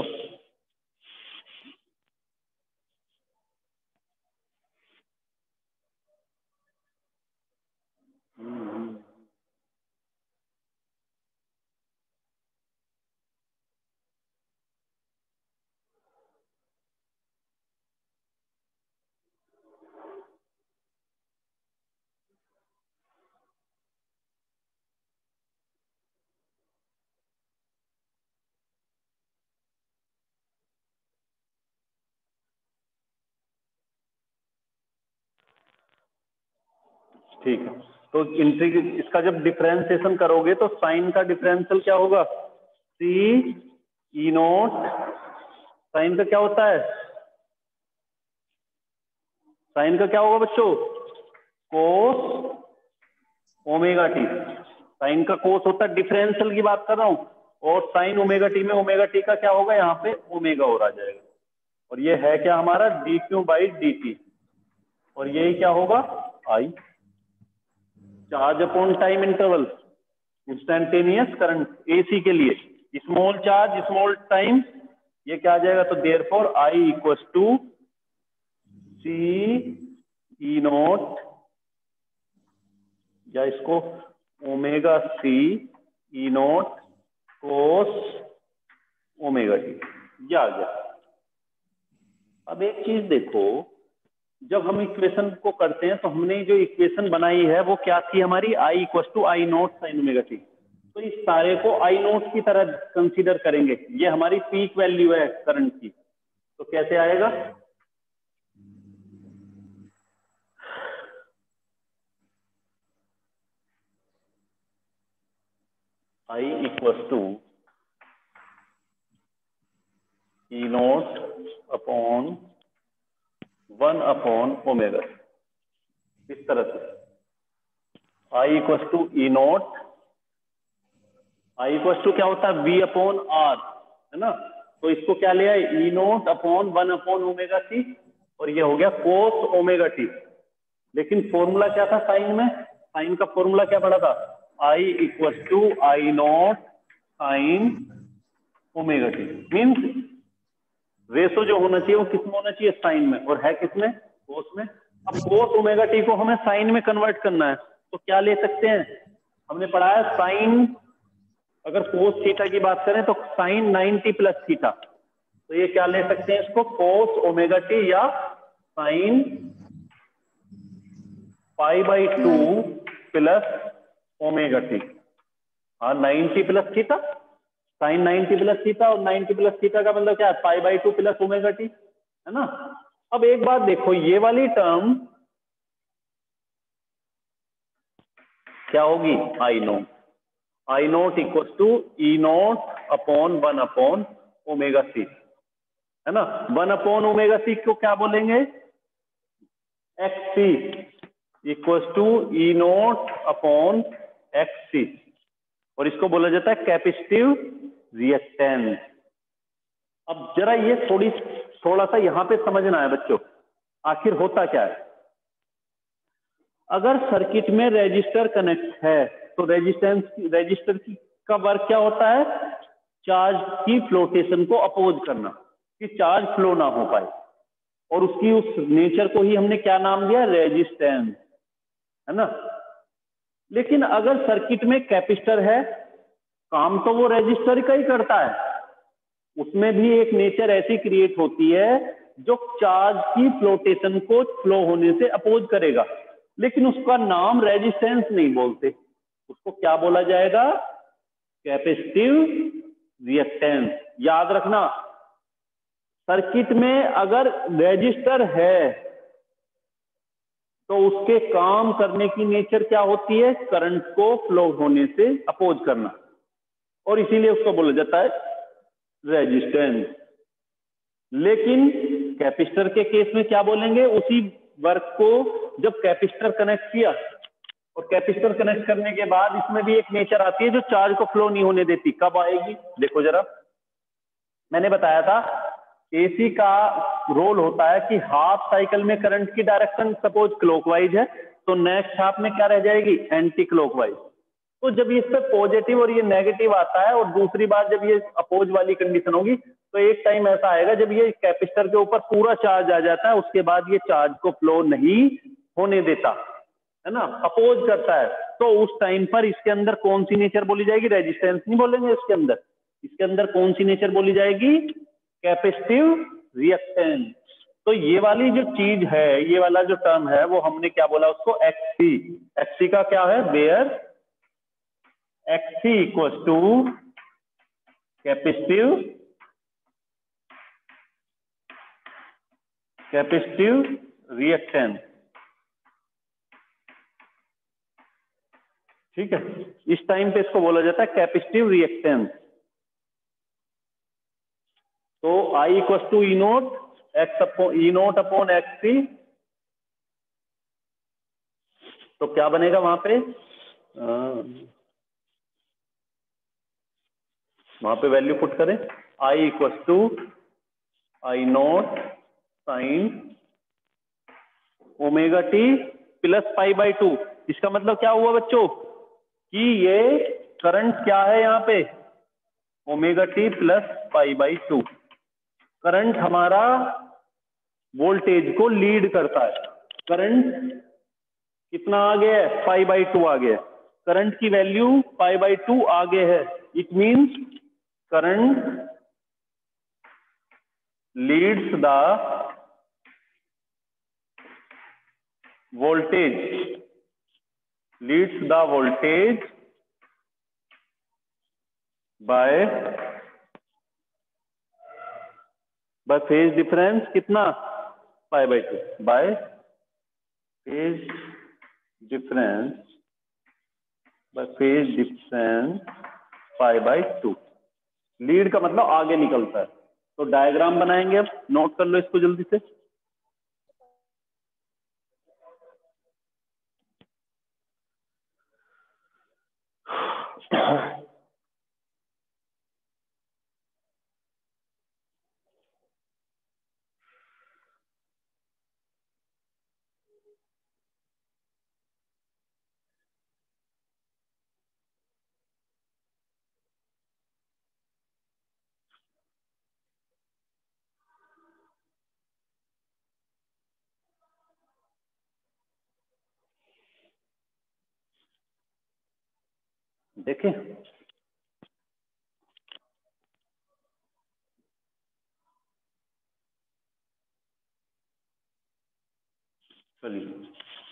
ठीक है। तो इंट्री इसका जब डिफरेंशिएशन करोगे तो साइन का डिफरेंशियल क्या होगा, सी ई नोट, साइन का क्या होता है, साइन का क्या होगा बच्चों, कोस ओमेगा टी। साइन का कोस होता है, डिफरेंशियल की बात कर रहा हूं, और साइन ओमेगा टी में ओमेगा टी का क्या होगा, यहाँ पे ओमेगा और आ जाएगा, और ये है क्या हमारा d Q by d t, और यही क्या होगा I, charge upon time interval, instantaneous current AC के लिए, स्मॉल चार्ज स्मॉल टाइम, ये क्या आ जाएगा, तो therefore I equals to C E nought, या इसको omega C E nought cos omega T, ये आ गया। अब एक चीज देखो, जब हम इक्वेशन को करते हैं तो हमने जो इक्वेशन बनाई है वो क्या थी हमारी, I equal to I note sine omega T, तो इस सारे को आई नोट की तरह कंसीडर करेंगे, ये हमारी पीक वैल्यू है करंट की, तो कैसे आएगा, I equal to E nought upon one upon omega, इस तरह से I equal to E nought, I equal to क्या होता है वी अपॉन आर, है ना, तो इसको क्या ले आए, E nought upon one upon omega T, और ये हो गया कोस ओमेगा टी। लेकिन फॉर्मूला क्या था साइन में, साइन का फॉर्मूला क्या पड़ा था, I equal to I note sine omega t, means ratio जो होना चाहिए वो किसमें होना चाहिए, साइन में, और है किसमें, कोस में। अब कोस ओमेगा टी को हमें साइन में कन्वर्ट करना है, तो क्या ले सकते हैं, हमने पढ़ा है साइन, अगर कोस थीटा की बात करें तो साइन नाइन्टी प्लस थीटा, तो ये क्या ले सकते हैं इसको, कोस ओमेगा टी या sine pi by two plus omega t, हाँ ninety plus theta, sine ninety plus theta, और नाइन्टी प्लस थीटा का मतलब क्या है, pi by two plus omega t, है ना। अब एक बात देखो, ये वाली टर्म क्या होगी, I note, I nought equal to E nought upon one upon omega C, है ना, वन अपॉन ओमेगा सी को क्या बोलेंगे, X C equal to E nought upon X C, और इसको बोला जाता है कैपेसिटिव रिएक्टेंस। अब जरा ये थोड़ी थोड़ा सा यहां पे समझना है बच्चों, आखिर होता क्या है, अगर सर्किट में रेजिस्टर कनेक्ट है तो रेजिस्टेंस रेजिस्टर की का वर्क क्या होता है, चार्ज की फ्लोटेशन को अपोज करना, कि चार्ज फ्लो ना हो पाए, और उसकी उस नेचर को ही हमने क्या नाम दिया, रेजिस्टेंस, है ना। लेकिन अगर सर्किट में कैपेसिटर है, काम तो वो रेजिस्टर का ही करता है, उसमें भी एक नेचर ऐसी क्रिएट होती है जो चार्ज की फ्लोटेशन को फ्लो होने से अपोज करेगा, लेकिन उसका नाम रेजिस्टेंस नहीं बोलते, उसको क्या बोला जाएगा, कैपेसिटिव रिएक्टेंस। याद रखना, सर्किट में अगर रेजिस्टर है तो उसके काम करने की नेचर क्या होती है, करंट को फ्लो होने से अपोज करना, और इसीलिए उसको बोला जाता है रेजिस्टेंस। लेकिन कैपेसिटर के केस में क्या बोलेंगे, उसी वर्क को जब कैपेसिटर कनेक्ट किया और कैपेसिटर कनेक्ट करने के बाद इसमें भी एक नेचर आती है जो चार्ज को फ्लो नहीं होने देती, कब आएगी, देखो जरा। मैंने बताया था एसी का रोल होता है कि हाफ साइकिल में करंट की डायरेक्शन सपोज क्लॉकवाइज है तो नेक्स्ट हाफ में क्या रह जाएगी, एंटी क्लॉकवाइज। तो जब इस पे पॉजिटिव और ये नेगेटिव आता है और दूसरी बार जब ये अपोज वाली कंडीशन होगी तो एक टाइम ऐसा आएगा जब ये कैपेसिटर के ऊपर पूरा चार्ज आ जाता है, उसके बाद ये चार्ज को फ्लो नहीं होने देता, है ना, अपोज करता है। तो उस टाइम पर इसके अंदर कौन सी नेचर बोली जाएगी, रेजिस्टेंस नहीं बोलेंगे इसके अंदर, इसके अंदर कौन सी नेचर बोली जाएगी, कैपेसिटिव रिएक्टेंस। तो ये वाली जो चीज है, ये वाला जो टर्म है वो हमने क्या बोला उसको, एक्सी। एक्सी का क्या है, where XC equal to capacitive capacitive reactance, ठीक है। इस टाइम पे इसको बोला जाता है कैपेसिटिव रिएक्टेंस। तो I equal to E nought X upon E nought upon X C, तो क्या बनेगा वहां पे, आ, वहां पे वैल्यू पुट करें, I equal to I note sine omega t plus pi by two. इसका मतलब क्या हुआ बच्चों कि ये करंट क्या है यहाँ पे, omega t plus pi by two. Current हमारा वोल्टेज को लीड करता है, करंट कितना आगे है, पाई बाई टू आगे है, करंट की वैल्यू पाई बाई टू आगे है, it means current leads the voltage leads the voltage by by phase difference कितना, pi by two, by phase difference by phase difference pi by two. Lead का मतलब आगे निकलता है। तो डायग्राम बनाएंगे, अब नोट कर लो इसको जल्दी से। देखें, चलिए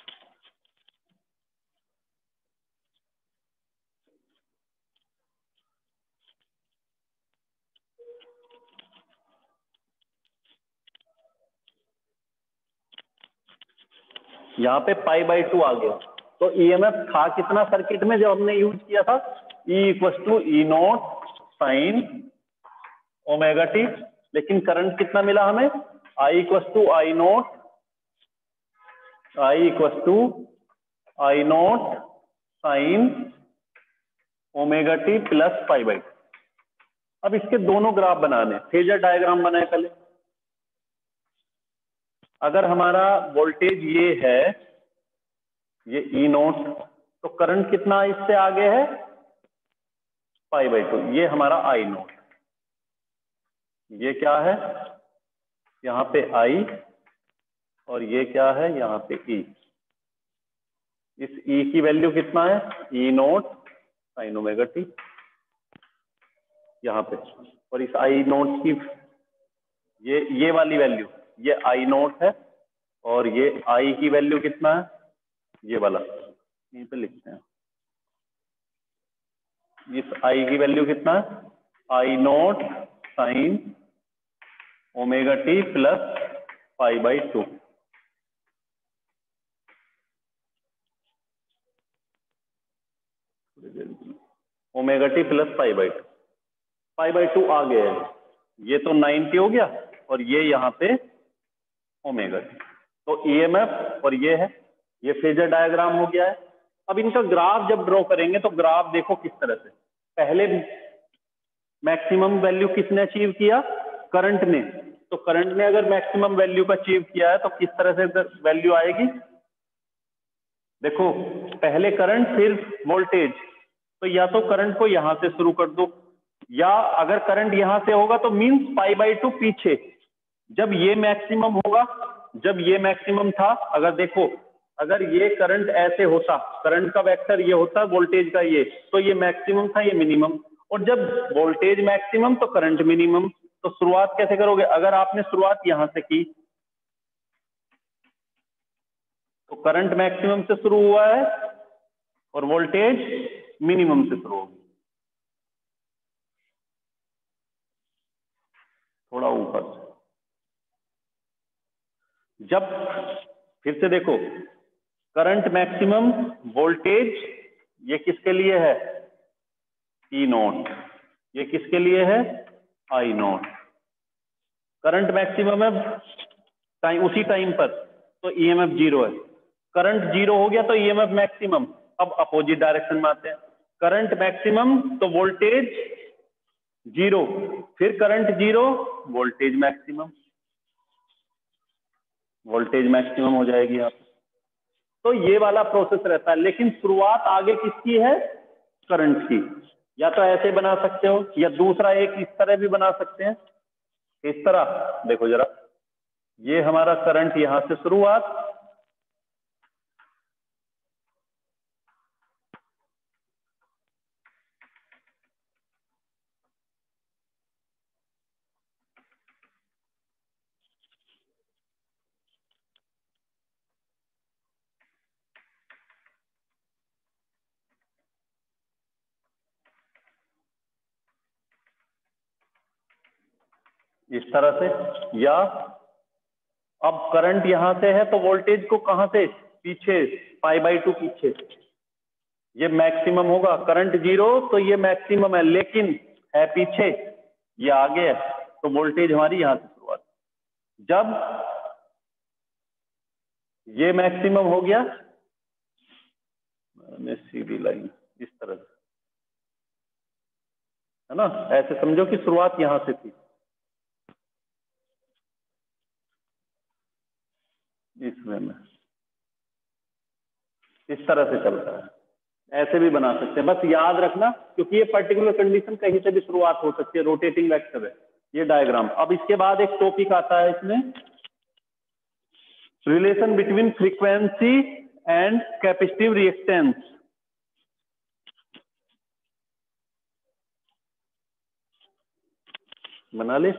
यहाँ पे पाई बाई टू आ गया। तो ईएमएफ था कितना सर्किट में जब हमने यूज किया था, E equal to E note sine omega t, लेकिन करंट कितना मिला हमें, I equal to I note I equal to I note sine omega t plus pi by. अब इसके दोनों ग्राफ बनाने, फेजर डायग्राम बनाए पहले। अगर हमारा वोल्टेज ये है, ये ई नोट, तो करंट कितना इससे आगे है, पाई बाई टू, ये हमारा आई नोट, ये क्या है यहाँ पे आई, और ये क्या है यहाँ पे ई। इस ई की वैल्यू कितना है, E note sine omega t यहाँ पे, और इस आई नोट की ये ये वाली वैल्यू ये आई नोट है, और ये आई की वैल्यू कितना है, ये वाला यहीं पे लिखते हैं। इस आई की वैल्यू कितना है, I note sine omega t plus pi by two. Omega t plus pi by two, pi by two आ गया है, ये तो नाइन्टी हो गया, और ये यहाँ पे ओमेगा टी। तो ईएमएफ और ये है, ये फेजर डायग्राम हो गया है। अब इनका ग्राफ जब ड्रॉ करेंगे तो ग्राफ देखो किस तरह से, पहले मैक्सिमम वैल्यू किसने अचीव किया, करंट ने। तो करंट ने अगर मैक्सिमम वैल्यू का अचीव किया है तो किस तरह से वैल्यू आएगी, देखो पहले करंट फिर वोल्टेज, तो या तो करंट को यहां से शुरू कर दो, या अगर करंट यहां से होगा तो मींस पाई बाई टू पीछे, जब ये मैक्सिमम होगा, जब ये मैक्सिमम था, अगर देखो अगर ये करंट ऐसे होता, करंट का वेक्टर ये होता वोल्टेज का ये, तो ये मैक्सिमम था, ये मिनिमम, और जब वोल्टेज मैक्सिमम तो करंट मिनिमम। तो शुरुआत कैसे करोगे, अगर आपने शुरुआत यहां से की तो करंट मैक्सिमम से शुरू हुआ है और वोल्टेज मिनिमम से शुरू होगी, थोड़ा ऊपर से। जब फिर से देखो करंट मैक्सिमम, वोल्टेज ये किसके लिए है, ई नॉट, ये किसके लिए है, आई नॉट। करंट मैक्सिमम है टाइम, उसी टाइम पर, तो ईएमएफ जीरो है। करंट जीरो हो गया तो ईएमएफ मैक्सिमम। अब अपोजिट डायरेक्शन में आते हैं, करंट मैक्सिमम तो वोल्टेज जीरो, फिर current zero, voltage maximum, voltage maximum हो जाएगी यहाँ पे। तो ये वाला प्रोसेस रहता है, लेकिन शुरुआत आगे किसकी है, करंट की। या तो ऐसे बना सकते हो, या दूसरा एक इस तरह भी बना सकते हैं, इस तरह देखो जरा, ये हमारा करंट यहां से शुरुआत, इस तरह से, या अब करंट यहां से है तो वोल्टेज को कहां से, पीछे, पाई बाई टू पीछे, ये मैक्सिमम होगा। करंट जीरो तो ये मैक्सिमम है, लेकिन है पीछे, ये आगे है, तो वोल्टेज हमारी यहां से शुरुआत। जब ये मैक्सिमम हो गया, सीधी लाइन इस तरह से, है ना, ऐसे समझो कि शुरुआत यहां से थी, इसमें में इस तरह से चलता है। ऐसे भी बना सकते हैं, बस याद रखना, क्योंकि ये पर्टिकुलर कंडीशन कहीं से भी शुरुआत हो सकती है, रोटेटिंग वेक्टर है ये डायग्राम। अब इसके बाद एक टॉपिक आता है इसमें, relation between frequency and capacitive reactance. बना ले,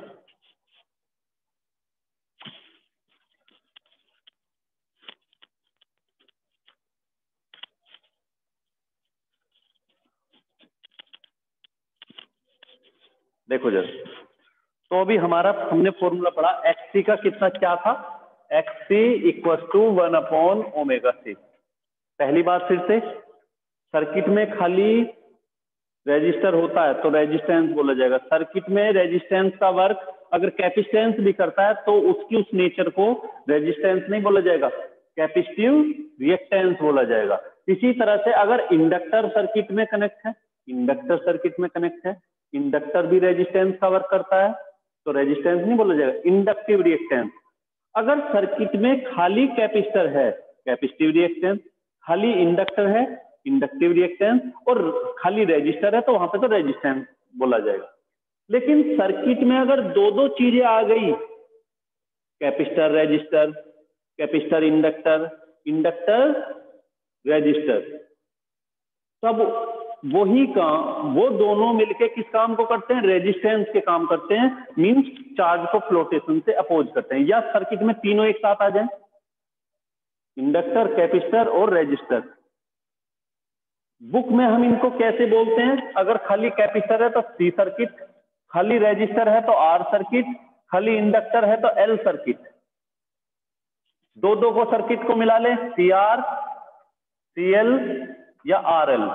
देखो जरा। तो अभी हमारा हमने फॉर्मूला पढ़ा, एक्स सी का कितना क्या था, X C equal to one upon omega C. पहली बात फिर से, सर्किट में खाली रेजिस्टर होता है तो रेजिस्टेंस बोला जाएगा। सर्किट में रेजिस्टेंस का वर्क अगर कैपेसिटेंस भी करता है तो उसकी उस नेचर को रेजिस्टेंस नहीं बोला जाएगा, कैपेसिटिव रिएक्टेंस बोला जाएगा। इसी तरह से अगर इंडक्टर सर्किट में कनेक्ट है, इंडक्टर सर्किट में कनेक्ट है, इंडक्टर भी रेजिस्टेंस का वर्क करता है तो रेजिस्टेंस नहीं बोला जाएगा, इंडक्टिव रिएक्टेंस। अगर सर्किट में खाली कैपेसिटर है, कैपेसिटिव रिएक्टेंस, खाली इंडक्टर है, इंडक्टिव रिएक्टेंस, और खाली रेजिस्टर है तो वहां पे तो रेजिस्टेंस बोला जाएगा। लेकिन सर्किट में अगर दो दो चीजें आ गई, capacitor resistor, capacitor inductor, inductor resistor, सब वही काम, वो दोनों मिलके किस काम को करते हैं? रेजिस्टेंस के काम करते हैं, मींस चार्ज को फ्लोटेशन से अपोज करते हैं। या सर्किट में तीनों एक साथ आ जाए, इंडक्टर, कैपेसिटर और रेजिस्टर। बुक में हम इनको कैसे बोलते हैं? अगर खाली कैपेसिटर है तो सी सर्किट, खाली रेजिस्टर है तो आर सर्किट, खाली इंडक्टर है तो एल सर्किट। दो दो को सर्किट को मिला ले, सी आर, सी एल या आर एल,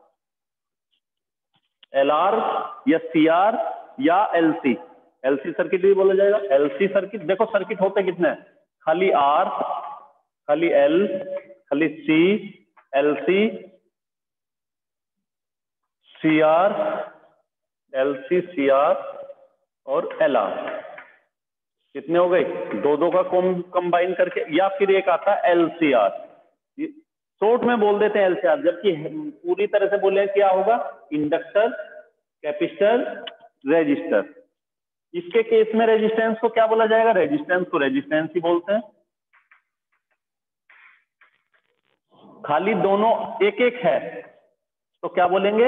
एल आर या सी आर या L C, L C circuit भी बोला जाएगा। एल सी सर्किट, देखो सर्किट होते कितने हैं? खाली आर, खाली एल, खाली C, L C, C R, L C, C R और एल आर। कितने हो गए? दो दो का कंबाइन करके। या फिर एक आता है एल सी आर, शॉर्ट में बोल देते हैं एल सी आर, जबकि पूरी तरह से बोले क्या होगा? Inductor, capacitor, resistor. इसके केस में रेजिस्टेंस को क्या बोला जाएगा? रेजिस्टेंस को रेजिस्टेंस ही बोलते हैं। खाली दोनों एक एक है तो क्या बोलेंगे?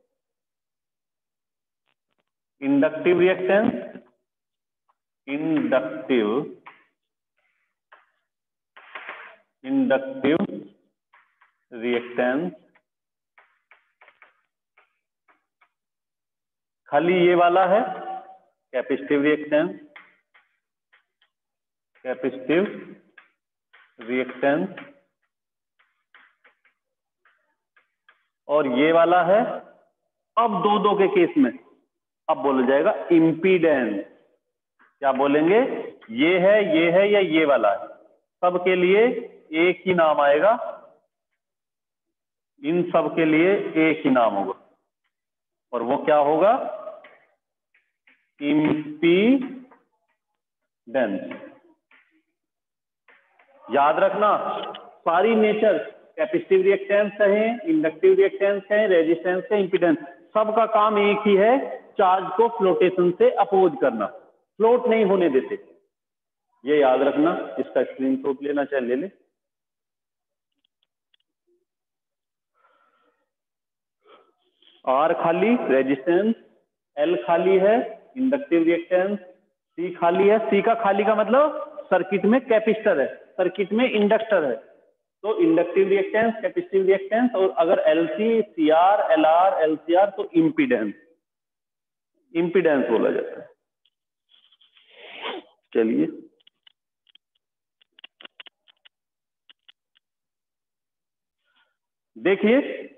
Inductive reactance, inductive inductive reactance. खाली ये वाला है कैपेसिटिव रिएक्टेंस, कैपेसिटिव रिएक्टेंस, और ये वाला है। अब दो दो के केस में अब बोला जाएगा इंपीडेंस। क्या बोलेंगे? ये है, ये है या ये वाला है, सब के लिए एक ही नाम आएगा, इन सब के लिए एक ही नाम होगा, और वो क्या होगा? इंपीडेंस। याद रखना, सारी नेचर, कैपेसिटिव रिएक्टेंस कहें, इंडक्टिव रिएक्टेंस कहें, रेजिस्टेंस कहें, इंपीडेंस, सबका काम एक ही है, चार्ज को फ्लोटेशन से अपोज करना, फ्लोट नहीं होने देते। ये याद रखना, इसका स्क्रीनशॉट लेना चाहे ले ले। आर खाली रेजिस्टेंस, एल खाली है इंडक्टिव रिएक्टेंस, सी खाली है। सी का खाली का मतलब सर्किट में कैपेसिटर है, सर्किट में इंडक्टर है, तो इंडक्टिव रिएक्टेंस, कैपेसिटिव रिएक्टेंस, और अगर L C, C R, L R, L C R तो इंपीडेंस, इंपीडेंस बोला जाता है। चलिए देखिए,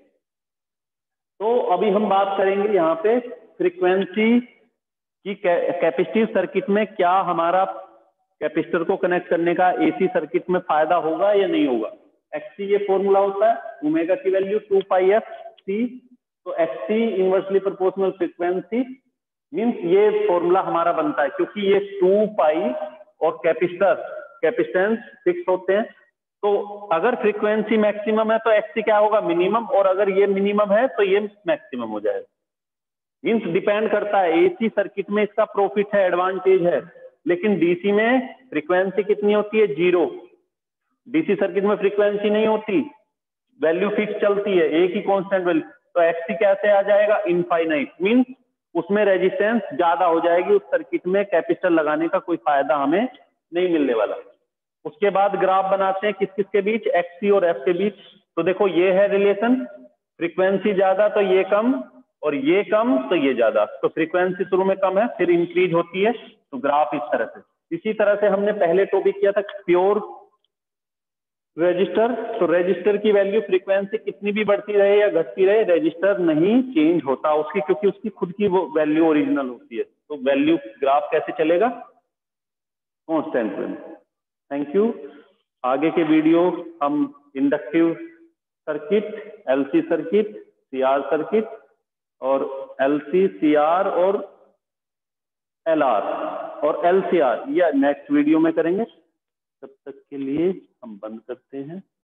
तो अभी हम बात करेंगे यहाँ पे फ्रीक्वेंसी की। कैपेसिटिव सर्किट में क्या हमारा कैपेसिटर को कनेक्ट करने का एसी सर्किट में फायदा होगा या नहीं होगा? एक्ससी ये फॉर्मूला होता है, ओमेगा की value two pi F C, तो XC inversely proportional frequency, means ये फॉर्मूला हमारा बनता है क्योंकि ये टू पाई और कैपेसिटर कैपेसिटेंस फिक्स होते हैं। तो अगर फ्रीक्वेंसी मैक्सिमम है तो एक्ससी क्या होगा? मिनिमम, और अगर ये मिनिमम है तो ये मैक्सिमम हो जाएगा। मींस डिपेंड करता है, एसी सर्किट में इसका प्रॉफिट है, एडवांटेज है, लेकिन डीसी में फ्रीक्वेंसी कितनी होती है? जीरो। डीसी सर्किट में फ्रीक्वेंसी नहीं होती, वैल्यू फिक्स चलती है, एक ही कांस्टेंट वैल्यू। तो एक्ससी कैसे आ जाएगा? इनफाइनाइट, मींस उसमें रेजिस्टेंस ज्यादा हो जाएगी, उस सर्किट में कैपेसिटर लगाने का कोई फायदा हमें नहीं मिलने वाला। उसके बाद ग्राफ बनाते हैं किस किस के बीच? एक्ससी और एफ के बीच। तो देखो ये है रिलेशन, फ्रीक्वेंसी ज्यादा तो ये कम, और ये कम तो ये ज्यादा। तो फ्रीक्वेंसी शुरू में कम है, फिर इंक्रीज होती है, तो ग्राफ इस तरह से। इसी तरह से हमने पहले टॉपिक किया था प्योर रेजिस्टर, तो रेजिस्टर की वैल्यू फ्रीक्वेंसी कितनी भी बढ़ती रहे या घटती रहे, रेजिस्टर नहीं चेंज होता उसकी, क्योंकि उसकी खुद की वो वैल्यू ओरिजिनल होती है। तो वैल्यू ग्राफ कैसे चलेगा? Constant value. Thank you. आगे के वीडियो हम inductive circuit, LC circuit, CR circuit, और एलसी, सीआर और एलआर और एलसीआर, यह नेक्स्ट वीडियो में करेंगे। तब तक के लिए हम बंद करते हैं।